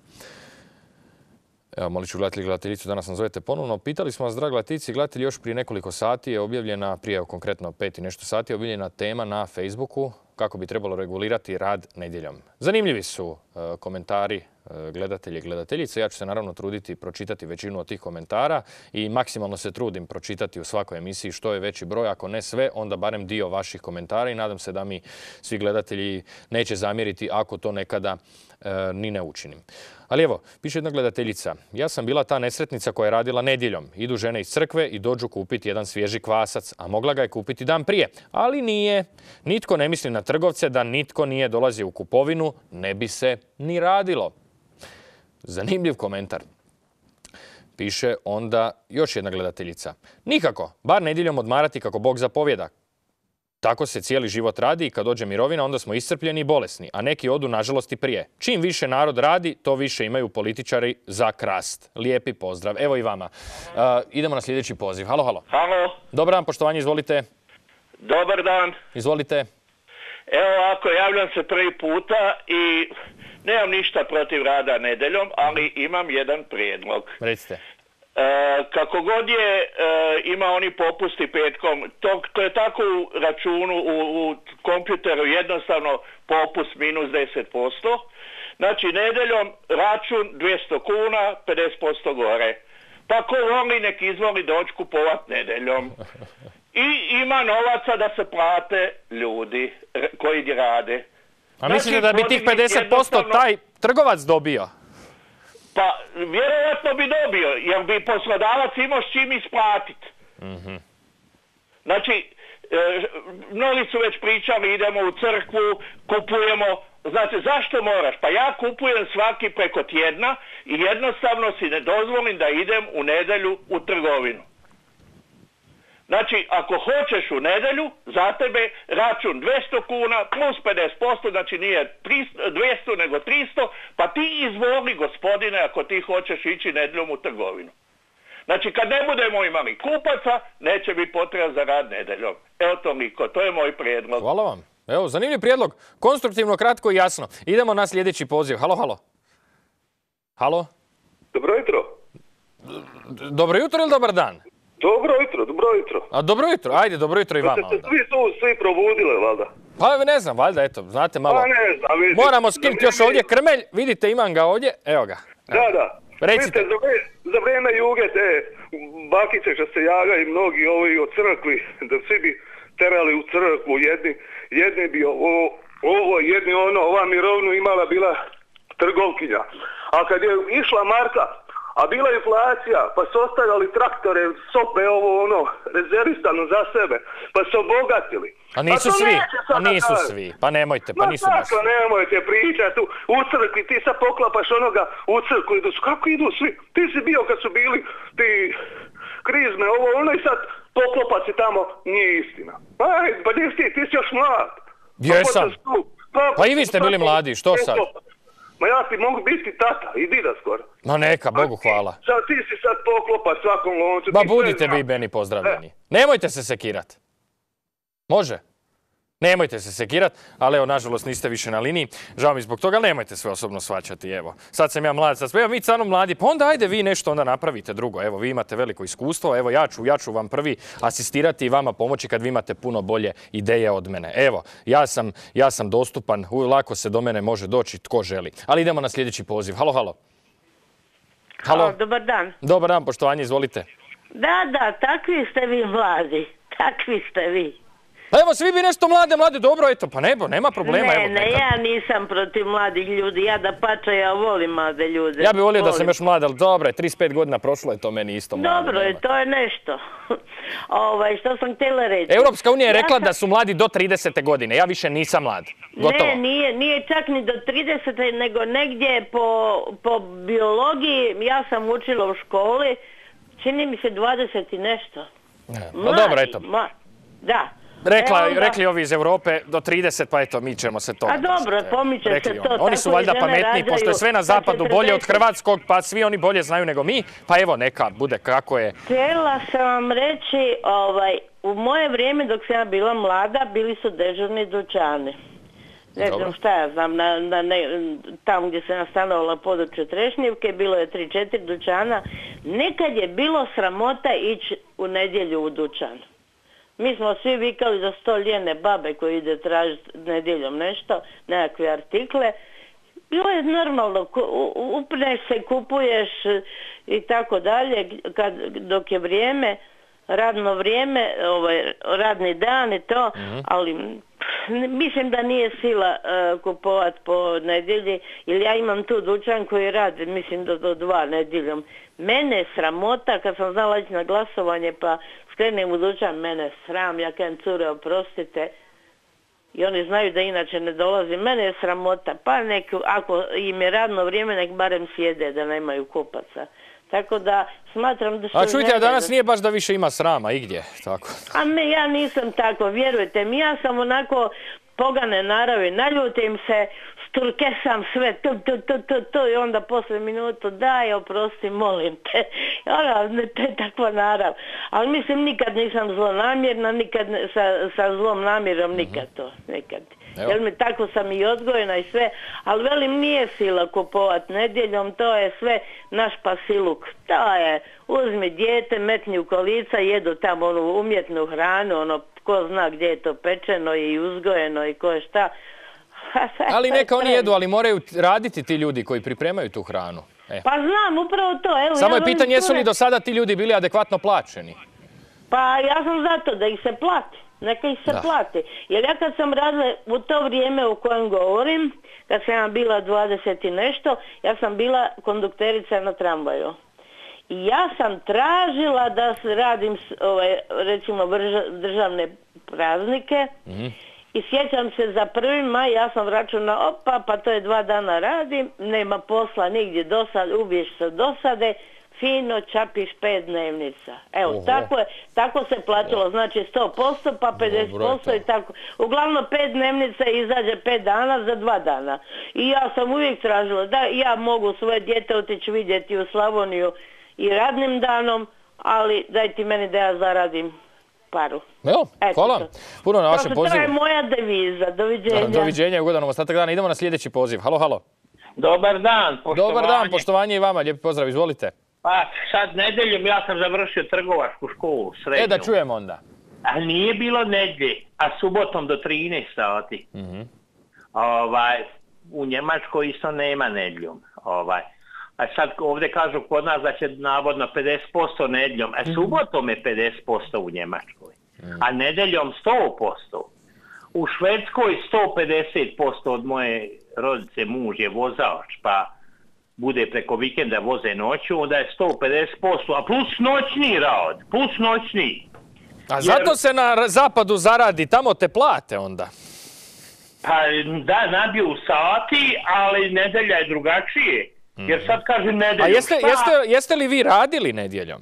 Evo, molit ću gledatelji i gledateljicu da nas nazovete ponovno. Pitali smo vas, dragi gledateljici i gledatelji, još prije nekoliko sati je objavljena, prije evo, konkretno pet i nešto sati, je objavljena tema na Facebooku kako bi trebalo regulirati rad nedjeljom. Zanimljivi su e, komentari e, gledatelji i gledateljice. Ja ću se naravno truditi pročitati većinu od tih komentara i maksimalno se trudim pročitati u svakoj emisiji što je veći broj. Ako ne sve, onda barem dio vaših komentara i nadam se da mi svi gledatelji neće zamjeriti ako to nekada e, ni ne učinim. Ali evo, piše jedna gledateljica. Ja sam bila ta nesretnica koja je radila nedjeljom. Idu žene iz crkve i dođu kupiti jedan svježi kvasac, a mogla ga je kupiti dan prije. Ali nije. Nitko ne misli na trgovce, da nitko nije dolazio u kupovinu, ne bi se ni radilo. Zanimljiv komentar. Piše onda još jedna gledateljica. Nikako, bar nedjeljom odmarati kako Bog zapovjeda. Tako se cijeli život radi i kad dođe mirovina onda smo iscrpljeni i bolesni, a neki odu nažalost i prije. Čim više narod radi, to više imaju političari za krast. Lijepi pozdrav. Evo i vama. Uh, idemo na sljedeći poziv. Halo, halo. Halo, Dobar dan, poštovanje, izvolite. dobar dan. Izvolite. Evo ovako, javljam se prvi puta i nemam ništa protiv rada nedjeljom, ali imam jedan prijedlog. Recite. E, kako god je, e, ima oni popusti petkom, to, to je tako u računu, u, u kompjuteru jednostavno popust minus deset posto. Znači nedjeljom račun dvjesto kuna, pedeset posto gore. Pa ko voli nek izvoli doći kupovat nedjeljom. I ima novaca da se plate ljudi r- koji rade. A mislite da bi tih protiv njih pedeset posto jednostavno- taj trgovac dobio? Pa vjerojatno bi dobio, jer bi poslodavac imao s čim isplatiti. Mhm. Znači, e, mnogi su već pričali, idemo u crkvu, kupujemo. Znate, zašto moraš? Pa ja kupujem svaki preko tjedna i jednostavno si ne dozvolim da idem u nedjelju u trgovinu. Znači, ako hoćeš u nedjelju, za tebe račun dvjesto kuna plus pedeset posto, znači nije tristo, dvjesto nego tristo, pa ti izvoli, gospodine, ako ti hoćeš ići nedjeljom u trgovinu. Znači, kad ne budemo imali kupaca, neće biti potreba za rad nedjeljom. Evo toliko, to je moj prijedlog. Hvala vam. Evo, zanimljiv prijedlog. Konstruktivno, kratko i jasno. Idemo na sljedeći poziv. Halo, halo. Halo? Dobro jutro. Dobro jutro ili dobar dan? Dobro jutro, dobro jutro. A dobro jutro, ajde, dobro jutro i Pa vama ste se onda. svi tu svi probudile, valjda. Pa ne znam, valjda, eto, znate malo. Pa ne znam, vidite. Moramo skinuti još ovdje krmelj, vidite, imam ga ovdje, evo ga. Da, da. Recite. Vidite, za, vrijeme, za vrijeme juge te bakice što se javljaju mnogi ovi od crkvi, da svi bi terali u crkvu, jedni, jedni bi ovo, ovo, jedni ono, ova mirovnu imala bila trgovkinja. A kad je išla marka, a bila inflacija, pa su ostavljali traktore, sope, ovo ono, rezervistano za sebe, pa su obogatili. A nisu to svi, neće sad a nisu napraviti. svi, pa nemojte, pa Ma nisu baš. tako nemojte pričati, u crkvi ti sad poklapaš onoga u crkvu, idu, kako idu svi? Ti si bio kad su bili ti krizme, ovo ono i sad poklopac si tamo, nije istina. Aj, pa nisi ti, ti si još mlad. Jesam. Pa, Pa i vi ste bili mladi, što sad? Ma ja ti mogu biti tata i dida skoro. Ma neka, Bogu hvala. Sad ti si sad poklopac svakom loncu. Ma budite vi meni pozdravljeni. Nemojte se sekirat. Može? Nemojte se sekirat, ali evo, nažalost, niste više na liniji. Žao mi zbog toga, ali nemojte sve osobno shvaćati, evo. Sad sam ja mlad, sad smo, evo mi stvarno mladi, pa onda ajde vi nešto onda napravite drugo. Evo, vi imate veliko iskustvo, evo ja ću, ja ću vam prvi asistirati i vama pomoći kad vi imate puno bolje ideje od mene. Evo, ja sam, ja sam dostupan, lako se do mene može doći tko želi. Ali idemo na sljedeći poziv. Halo, halo. Halo, dobar dan. Dobar dan, poštovanje, izvolite. Da, da, takvi ste vi mladi, takvi ste vi. Pa evo, svi bi nešto mlade, mlade, dobro, eto, pa nebo, nema problema. Ne, evo, ne, neka. ja nisam protiv mladih ljudi, ja da pače, ja volim mlade ljude. Ja bih volio volim. da sam još mlad, ali dobro, trideset pet godina prošlo je to meni isto mlado. Dobro je, to je nešto. ovaj, što sam htjela reći. Europska unija je rekla ja sam... da su mladi do tridesete godine, ja više nisam mlad. Gotovo. Ne, nije, nije čak ni do tridesete, nego negdje po, po biologiji, ja sam učila u školi, čini mi se dvadeset i nešto. Ne, no dobro, eto. Ma, da. Rekla, e onda... Rekli ovi iz Europe do trideset, pa eto, mi ćemo se to... A dobro, pomiče se to. Oni, oni su valjda pametniji, rađaju, pošto je sve na zapadu bolje od Hrvatskog, pa svi oni bolje znaju nego mi, pa evo, neka bude kako je. Htjela sam vam reći, ovaj, u moje vrijeme dok sam ja bila mlada, bili su dežurni dućani. Ne znam dobro. Šta ja znam, na, na ne, tamo gdje sam ja stanovala području Trešnjevke, bilo je tri četiri dućana. Nekad je bilo sramota ići u nedjelju u dućan. Mi smo svi vikali da su to lijene babe koji ide tražiti nedjeljom nešto, nekakve artikle. Bilo je normalno, upneš se, kupuješ i tako dalje, kad, dok je vrijeme, radno vrijeme, ovaj, radni dan i to, mm-hmm. ali mislim da nije sila uh, kupovati po nedjelji, jer ja imam tu dućan koji radi, mislim do, do dva nedjeljom. Mene je sramota kad sam znala ići na glasovanje pa skrenem u dućan, mene sram, ja kažem cure oprostite i oni znaju da inače ne dolazi, mene je sramota, pa nek, ako im je radno vrijeme nek barem sjede da nemaju kupaca. Tako da smatram da su... A čujte, a danas nije baš da više ima srama, igdje, tako. A me, ja nisam tako, vjerujte mi, ja sam onako pogane naravi, naljutim se, sturkesam sve, tu, tu, tu, tu, tu, i onda posle minutu, daj, oprosti, molim te. Ona, to je takva narav. Ali mislim, nikad nisam zlonamjerna, nikad ne, sa, sa zlom namjerom, nikad to, nikad. Evo. Jer mi tako sam i odgojena i sve, ali velim nije sila kupovat nedjeljom, to je sve naš pasiluk. To je, uzmi dijete, metni u kolica, jedu tamo onu umjetnu hranu, ono, ko zna gdje je to pečeno i uzgojeno i ko je šta. Ali neka oni jedu, ali moraju raditi ti ljudi koji pripremaju tu hranu. E. Pa znam, upravo to. Evo, samo ja je pitanje jesu li do sada ti ljudi bili adekvatno plaćeni? Pa ja sam zato da ih se plati. Neka ih se da. plati. Jer ja kad sam radila u to vrijeme o kojem govorim, kad sam ja bila dvadeset i nešto, ja sam bila kondukterica na tramvaju. I ja sam tražila da radim ovaj, recimo državne praznike mm-hmm. i sjećam se za prvi maj, ja sam računala, opa, pa to je dva dana radim, nema posla nigdje, dosad, ubiješ se dosade, fino čapiš pet dnevnica. Evo, Oho. tako je, tako se platilo, Oho. znači sto posto pa pedeset posto i tako. Uglavnom pet dnevnica izađe pet dana za dva dana. I ja sam uvijek tražila da ja mogu svoje dijete otići vidjeti u Slavoniju i radnim danom, ali daj ti meni da ja zaradim paru. Evo, hvala. Puno na vašem pozivu. To je moja deviza. Doviđenja. Da, doviđenja, ugodan vam ostatak dana. Idemo na sljedeći poziv. Halo, halo. Dobar dan, poštovanje. Dobar dan, poštovanje i vama. Lijepi pozdrav, izvolite. Pa sad nedeljom ja sam završio trgovačku školu, srednju. E, da čujem onda. A nije bilo nedjelje, a subotom do trinaest sati. Mm-hmm. Ovaj, u Njemačkoj isto nema nedjeljom. Ovaj. A sad ovdje kažu kod nas da će navodno pedeset posto nedjeljom, a subotom je pedeset posto u Njemačkoj, a nedeljom sto posto. U Švedskoj sto pedeset posto od moje rodice, muž je vozač, pa bude preko vikenda voze noću, onda je sto pedeset posto, a plus noćni rad, plus noćni. A jer... zato se na zapadu zaradi, tamo te plate onda? Pa da, nabiju sati, ali nedelja je drugačije. Jer sad kažem nedeljom. A jeste, jeste, jeste li vi radili nedjeljom?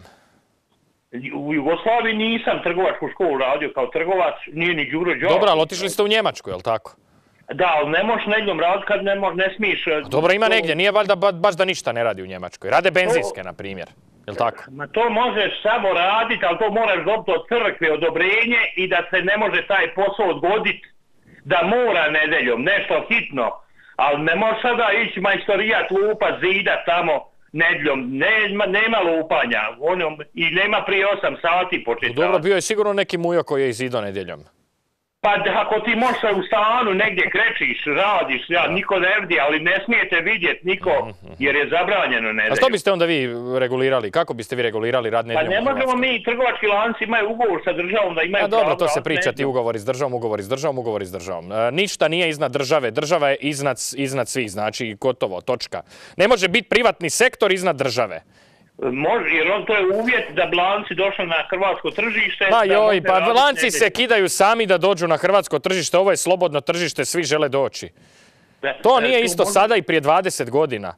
U Jugoslaviji nisam trgovačku školu radio kao trgovac, nije ni Đuro Đaković. Dobro, ali otišli ste u Njemačku, je li tako? Da, ali ne možeš nedjeljom raditi kad ne, mož, ne smiješ... Dobro, ima negdje, nije valjda ba, baš da ništa ne radi u Njemačkoj. Rade benzinske, na primjer. Je li tako? Ma to možeš samo raditi, ali to moraš dobiti od crkve odobrenje i da se ne može taj posao odgoditi, da mora nedjeljom, nešto hitno. Ali ne može sada ići majstorijat, lupa, zida tamo nedjeljom. Nema, nema lupanja. Ono, i nema prije osam sati početi. Dobro, bio je sigurno neki mujo koji je izido nedjeljom. Pa ako ti možeš u stanu negdje krečiš, radiš, ja, niko ne vidi, ali ne smijete vidjeti niko, jer je zabranjeno nedjeljom. A što biste onda vi regulirali? Kako biste vi regulirali rad nedjeljom? Pa ne možemo mi, trgovački lanci imaju ugovor sa državom da imaju... A dobro, to se priča, ti ugovori s državom, ugovori s državom, ugovori s državom. E, ništa nije iznad države, država je iznad, iznad svih, znači gotovo, točka. Ne može biti privatni sektor iznad države. Može, jer on to je uvjet da bi lanci došli na hrvatsko tržište. Ma joj, pa lanci se kidaju sami da dođu na hrvatsko tržište, ovo je slobodno tržište, svi žele doći. To nije isto sada i prije dvadeset godina.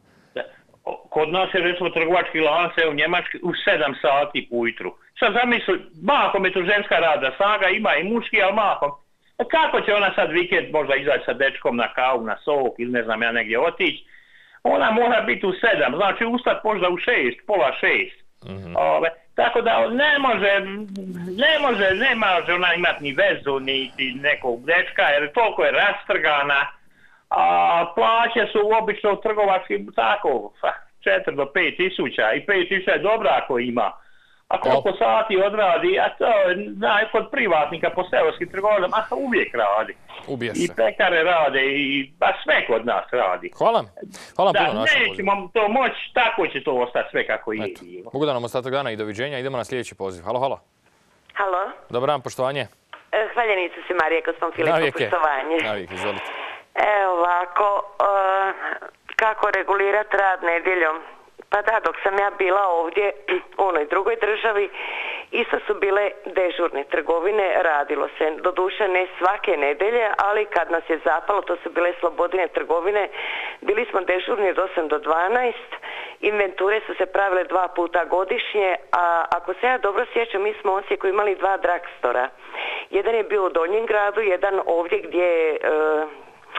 Kod nas je recimo trgovački lanac u Njemački u sedam sati ujutru. Sad zamisli, mahom je tu ženska radna snaga, ima i muški, ali mahom. Kako će ona sad vikend možda izaći sa dečkom na kavu, na sok ili ne znam ja negdje otići? Ona mora biti u sedam, znači ustati možda u šest, pola šest. Mm-hmm. Ove, tako da ne može, ne može, ne može ona imati ni vezu, ni, ni nekog dečka, jer toliko je rastrgana, a plaće su obično u trgovačkim tako, četiri do pet tisuća i pet tisuća je dobra ako ima. A koliko sati odradi, a to je kod privatnika po seoskim trgovinama, a uvijek radi. Ubiješ I se. pekare rade i ba sve kod nas radi. Hvala. Hvala da, puno našem pozivu. nećemo to moći, tako će to ostati sve kako je. Mogu da nam ostatak dana i doviđenja, idemo na sljedeći poziv. Halo, halo. Halo. Dobar dan, poštovanje. E, Hvaljenicu si Marija, gospodin Filipo, poštovanje. Navijek, izvolite. Evo ovako, uh, kako regulirati rad nedjeljom? Pa da, dok sam ja bila ovdje u onoj drugoj državi, isto su bile dežurne trgovine, radilo se. Doduše ne svake nedelje, ali kad nas je zapalo, to su bile slobodine trgovine, bili smo dežurni od osam do dvanaest, inventure su se pravile dva puta godišnje, a ako se ja dobro sjećam, mi smo u Osijeku imali dva dragstora. Jedan je bio u Donjem gradu, jedan ovdje gdje je... Uh,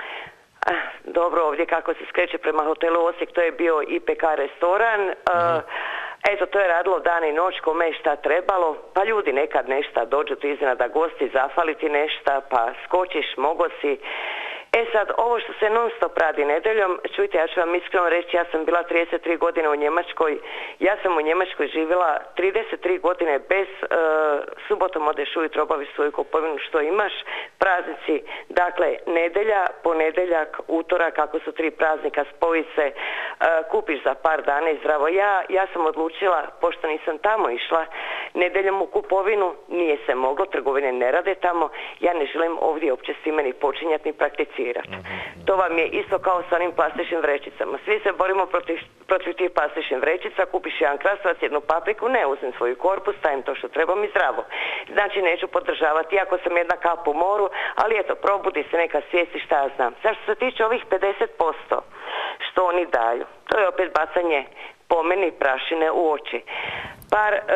dobro, ovdje kako se skreće prema hotelu Osijek, to je bio I P K restoran. Mm-hmm. Uh, eto, to je radilo dan i noć, kome je šta trebalo. Pa ljudi nekad nešto dođu tu iznenada gosti, zafaliti nešto, pa skočiš, mogo si. E sad, ovo što se non stop radi nedeljom, čujte, ja ću vam iskreno reći, ja sam bila trideset tri godine u Njemačkoj, ja sam u Njemačkoj živjela trideset tri godine bez, uh, subotom odeš ujutro, obaviš svoju kupovinu što imaš, praznici, dakle, nedelja, ponedeljak, utorak, ako su tri praznika, spoji se, uh, kupiš za par dana i zdravo. Ja, ja sam odlučila, pošto nisam tamo išla, nedeljom u kupovinu, nije se moglo, trgovine ne rade tamo, ja ne želim ovdje uopće svime ni počinjati ni prakticirati. Mm-hmm. To vam je isto kao s onim plastičnim vrećicama. Svi se borimo protiv, protiv tih plastičnih vrećica, kupiš jedan krastavac, jednu papriku, ne uzmem svoju korpu, stavim to što trebam i zdravo. Znači neću podržavati, iako sam jedna kap u moru, ali eto, probudi se neka svijesti šta ja znam. Sad što se tiče ovih pedeset posto što oni daju, to je opet bacanje po meni prašine u oči. Par uh,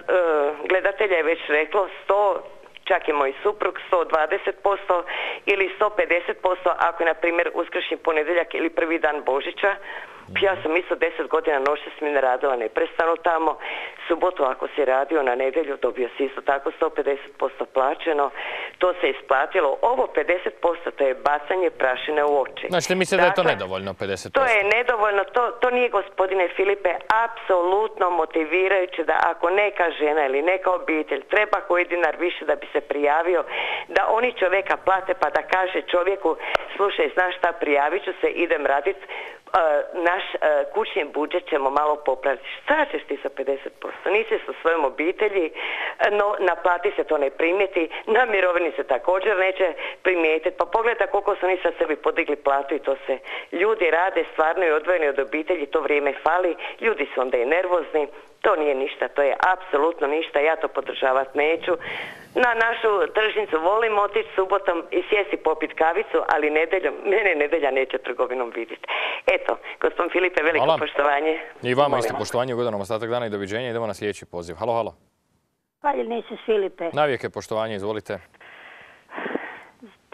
uh, gledatelja je već reklo sto, čak i moj suprug, sto dvadeset posto ili sto pedeset posto ako je, na primjer, uskršnji ponedjeljak ili prvi dan Božića. Ja sam isto deset godina noće s mi ne radila neprestano tamo. Subotu ako si radio na nedjelju dobio si isto tako sto pedeset posto plaćeno. To se isplatilo. Ovo pedeset posto to je bacanje prašine u oči. Znači, mislite da je to nedovoljno pedeset posto? To je nedovoljno. To, to nije, gospodine Filipe, apsolutno motivirajuće da ako neka žena ili neka obitelj treba koji dinar više da bi se prijavio, da oni čovjeka plate pa da kaže čovjeku, slušaj, znaš šta, prijavit ću se, idem radit, uh, naš uh, kućni budžet ćemo malo popraviti. Šta ćeš ti sa pedeset posto? Nisi sa svojom obitelji, no naplati se to ne primijeti, na mirovini se također neće primijetiti. Pa pogledaj koliko su oni sad sebi podigli platu i to se ljudi rade stvarno i odvojeni od obitelji, to vrijeme fali, ljudi su onda i nervozni. To nije ništa, to je apsolutno ništa, ja to podržavat neću. Na našu tržnicu volim otići subotom i sjesti popit kavicu, ali nedeljom, mene nedelja neće trgovinom vidjeti. Eto, gospodin Filipe, veliko hvala. Poštovanje. I vama isto poštovanje, ugodan nam ostatak dana i doviđenja. Idemo na sljedeći poziv. Halo, halo. Hvaljeni se Filipe. Navijeke poštovanje, izvolite.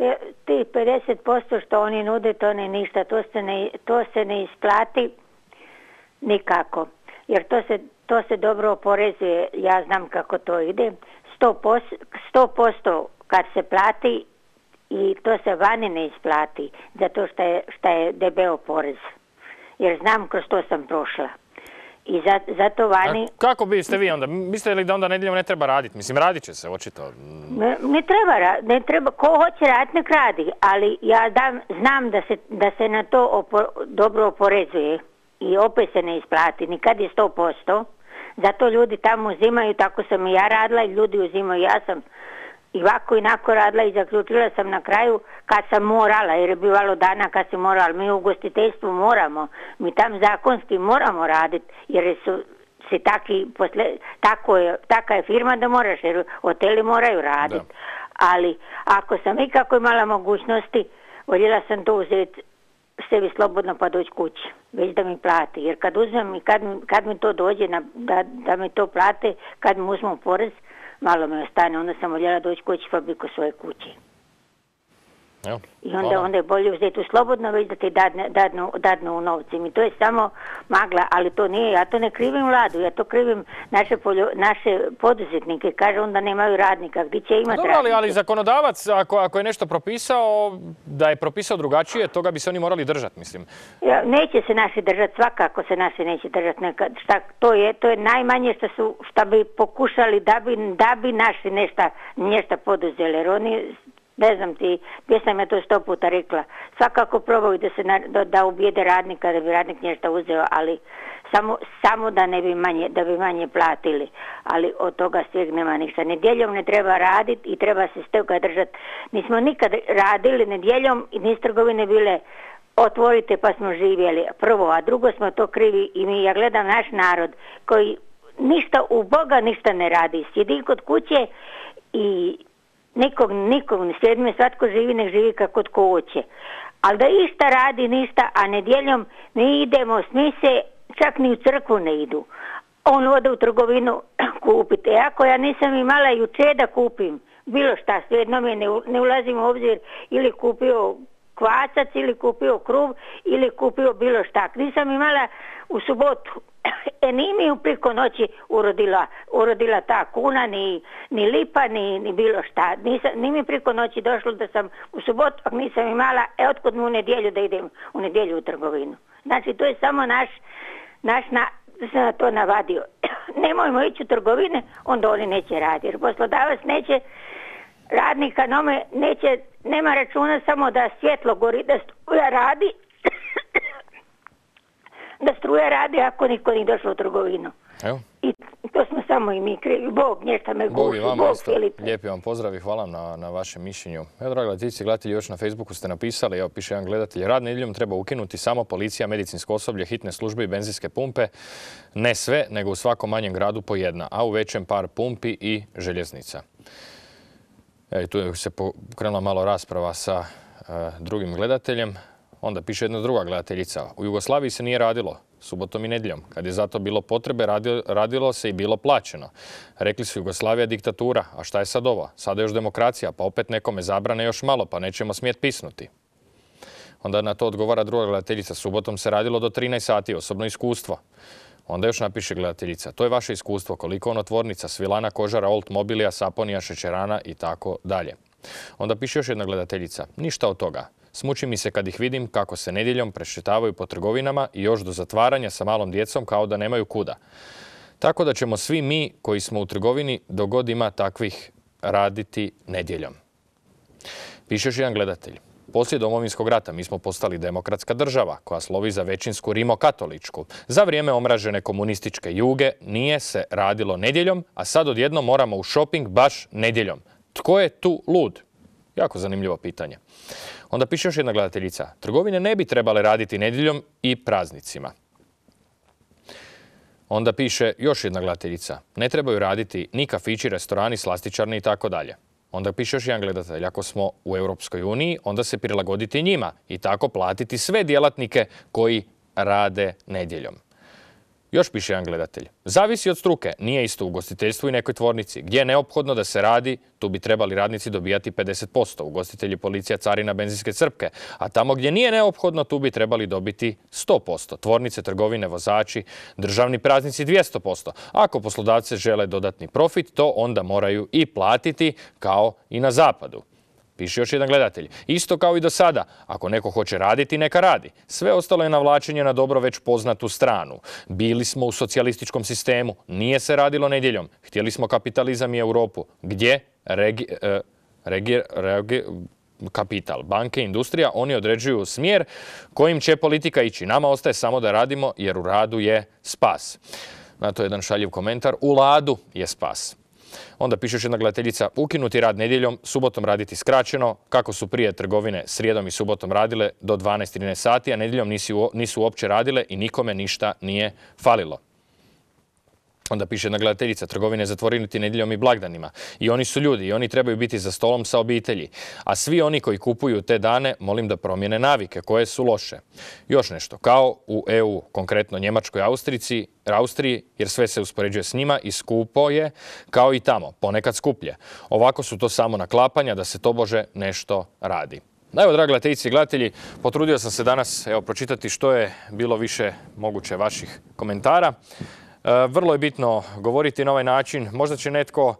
te, ti pedeset posto što oni nude, to ne ništa, to se ne, to se ne isplati nikako. Jer to se, to se dobro oporezuje, ja znam kako to ide. sto posto kad se plati i to se vani ne isplati, zato što je, što je debeo porez. Jer znam kroz to sam prošla. I za, zato vani... A kako biste vi onda? Mislite li da onda nedjeljom ne treba raditi? Mislim, radit će se, očito. Ne, ne treba, ne treba, ko hoće raditi nek radi, ali ja dam, znam da se, da se na to opo, dobro oporezuje i opet se ne isplati, nikad je sto posto. Zato ljudi tamo uzimaju, tako sam i ja radila i ljudi uzimaju, ja sam i ovako i nako radila i zaključila sam na kraju kad sam morala, jer je bivalo dana kad se morala, mi u ugostiteljstvu moramo, mi tam zakonski moramo raditi, jer su se taki, posle, tako je, taka je firma da moraš, jer hoteli moraju raditi. Ali ako sam ikako imala mogućnosti, voljela sam to uzeti sebi slobodno pa doći kući, već da mi plati, jer kad uzmem i kad, kad mi to dođe na, da, da mi to plate, kad mi uzmem porez, malo me ostane, onda sam voljela doći kući pa bi ko svoje kuće. Evo, I onda, onda je bolje uzeti u slobodno, već da ti dadne, dadnu, dadnu u novcima. I to je samo magla, ali to nije, ja to ne krivim vladu, ja to krivim naše, poljo, naše poduzetnike, kaže onda nemaju radnika, gdje će imati Dobro, ali, ali zakonodavac, ako, ako je nešto propisao, da je propisao drugačije, toga bi se oni morali držati, mislim. Ja, neće se naši držati, svakako se naši neće držati nekad. Šta, to, je, to je najmanje što, su, što bi pokušali da bi, da bi naši nešto, nešto poduzeli, jer oni... Ne znam ti, gdje sam ja to sto puta rekla. Svakako probaju da se na, da, da ubijede radnika, da bi radnik nešto uzeo, ali samo, samo da ne bi manje, da bi manje platili. Ali od toga sveg nema ništa. Nedjeljom ne treba raditi i treba se s toga držati. Nismo nikad radili nedjeljom i nisu trgovine bile otvorite pa smo živjeli. Prvo, a drugo smo to krivi i mi, ja gledam naš narod koji ništa u Boga ništa ne radi. Sjedi kod kuće i Nikog, nikog ne slijedi me, svatko živi, nek živi kako tko hoće. Ali da išta radi, ništa, a nedjeljom mi idemo, smi se, čak ni u crkvu ne idu. On ode u trgovinu kupiti. E ako ja nisam imala juče da kupim, bilo šta, svejedno mi ne, ne ulazim u obzir, ili kupio kvacac, ili kupio kruv, ili kupio bilo šta. Nisam imala u subotu. E nije mi u priko noći urodila, urodila ta kuna, ni, ni lipa, ni, ni bilo šta. Nisam, nije mi priko noći došlo da sam u subotu, ako nisam imala, e otkud mi u nedjelju da idem u nedjelju u trgovinu. Znači to je samo naš, naš na, sam na to navadio. Nemojmo ići u trgovine, onda oni neće raditi. Jer poslodavac neće, radnika nome, neće, nema računa samo da svjetlo gori, da struja radi, da struja radi ako niko nije došlo u trgovinu. Evo. I to smo samo i mi krivi. Bog nešto me guši. Bog i vama Bog, isto. Lijepi vam pozdrav i hvala na, na vašem mišljenju. Evo, dragi gledatelji, gledatelji, još na Facebooku ste napisali, evo piše jedan gledatelj, rad nedjeljom treba ukinuti samo policija, medicinsko osoblje, hitne službe i benzinske pumpe. Ne sve, nego u svakom manjem gradu po jedna, a u većem par pumpi i željeznica. E, tu se pokrenula malo rasprava sa uh, drugim gledateljem. Onda piše jedna druga gledateljica. U Jugoslaviji se nije radilo subotom i nedjeljom. Kad je zato bilo potrebe, radilo, radilo se i bilo plaćeno. Rekli su Jugoslavija diktatura, a šta je sad ovo? Sada još demokracija, pa opet nekome zabrane još malo, pa nećemo smjeti pisnuti. Onda na to odgovara druga gledateljica. Subotom se radilo do trinaest sati, osobno iskustvo. Onda još napiše gledateljica. To je vaše iskustvo, koliko ono tvornica, Svilana, Kožara, Olt Mobilija, Saponija, Šećerana i tako dalje. Onda piše još jedna gledateljica. Ništa od toga. Smuči mi se kad ih vidim kako se nedjeljom prešetavaju po trgovinama i još do zatvaranja sa malom djecom kao da nemaju kuda. Tako da ćemo svi mi koji smo u trgovini dok god ima takvih raditi nedjeljom. Piše još jedan gledatelj. Poslije Domovinskog rata mi smo postali demokratska država koja slovi za većinsku rimokatoličku. Za vrijeme omražene komunističke Juge nije se radilo nedjeljom, a sad odjednom moramo u shopping baš nedjeljom. Tko je tu lud? Jako zanimljivo pitanje. Onda piše još jedna gledateljica. Trgovine ne bi trebale raditi nedjeljom i praznicima. Onda piše još jedna gledateljica. Ne trebaju raditi ni kafići, restorani, slastičarni i tako dalje. Onda piše još jedan gledatelj. Ako smo u Europskoj uniji, onda se prilagoditi njima i tako platiti sve djelatnike koji rade nedjeljom. Još piše jedan gledatelj. Zavisi od struke, nije isto u ugostiteljstvu i nekoj tvornici. Gdje je neophodno da se radi, tu bi trebali radnici dobijati pedeset posto. Ugostitelji, policija, carina, benzinske crpke. A tamo gdje nije neophodno, tu bi trebali dobiti sto posto. Tvornice, trgovine, vozači, državni praznici dvjesto posto. Ako poslodavci žele dodatni profit, to onda moraju i platiti kao i na zapadu. Piše još jedan gledatelj. Isto kao i do sada. Ako neko hoće raditi, neka radi. Sve ostalo je navlačenje na dobro već poznatu stranu. Bili smo u socijalističkom sistemu. Nije se radilo nedjeljom. Htjeli smo kapitalizam i Europu. Gdje? Regi, eh, regi, regi, kapital, banke, industrija, oni određuju smjer kojim će politika ići. Nama ostaje samo da radimo jer u radu je spas. Na to je jedan šaljiv komentar. U ladu je spas. Onda piše još jedna gledateljica, ukinuti rad nedjeljom, subotom raditi skraćeno, kako su prije trgovine srijedom i subotom radile do dvanaest trinaest sati, a nedjeljom nisu, nisu uopće radile i nikome ništa nije falilo. Onda piše jedna gledateljica, trgovine zatvoriti nedjeljom i blagdanima. I oni su ljudi i oni trebaju biti za stolom sa obitelji. A svi oni koji kupuju te dane, molim da promijene navike koje su loše. Još nešto, kao u E U, konkretno Njemačkoj, Austrici, Austriji, jer sve se uspoređuje s njima i skupo je, kao i tamo, ponekad skuplje. Ovako su to samo naklapanja da se tobože nešto radi. Evo, dragi gledateljice i gledatelji, potrudio sam se danas evo, pročitati što je bilo više moguće vaših komentara. Vrlo je bitno govoriti na ovaj način. Možda će netko,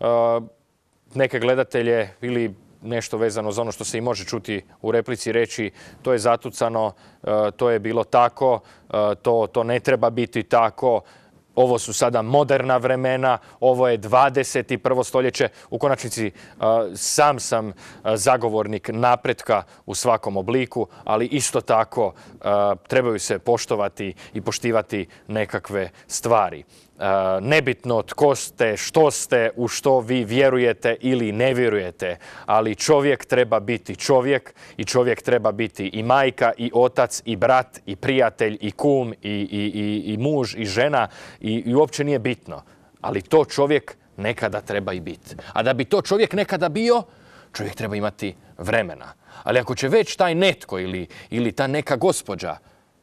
neke gledatelje ili nešto vezano za ono što se i može čuti u replici reći to je zatucano, to je bilo tako, to, to ne treba biti tako, ovo su sada moderna vremena, ovo je dvadeset prvo stoljeće. U konačnici sam sam zagovornik napretka u svakom obliku, ali isto tako trebaju se poštovati i poštivati nekakve stvari. Nebitno tko ste, što ste, u što vi vjerujete ili ne vjerujete, ali čovjek treba biti čovjek i čovjek treba biti i majka, i otac, i brat, i prijatelj, i kum, i, i, i, i muž, i žena i, i uopće nije bitno. Ali to čovjek nekada treba i biti. A da bi to čovjek nekada bio, čovjek treba imati vremena. Ali ako će već taj netko ili, ili ta neka gospođa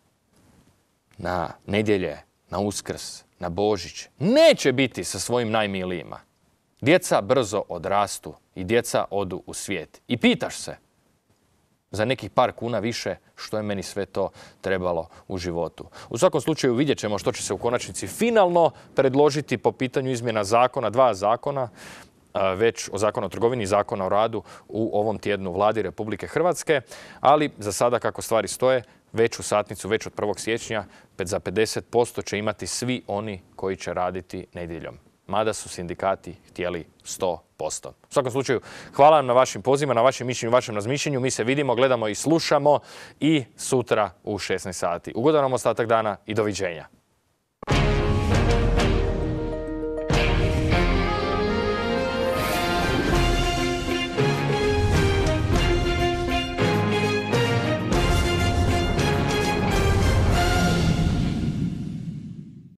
na nedjelje, na Uskrs, na Božić, neće biti sa svojim najmilijima. Djeca brzo odrastu i djeca odu u svijet. I pitaš se za nekih par kuna više što je meni sve to trebalo u životu. U svakom slučaju vidjet ćemo što će se u konačnici finalno predložiti po pitanju izmjena zakona, dva zakona, već o zakonu o trgovini i zakona o radu u ovom tjednu Vladi Republike Hrvatske, ali za sada kako stvari stoje, veću satnicu, već od prvog siječnja, za pedeset posto će imati svi oni koji će raditi nedjeljom. Mada su sindikati htjeli sto posto. U svakom slučaju, hvala vam na vašim pozivima, na vašem mišljenju, vašem razmišljenju. Mi se vidimo, gledamo i slušamo i sutra u šesnaest sati. Ugodan vam ostatak dana i doviđenja.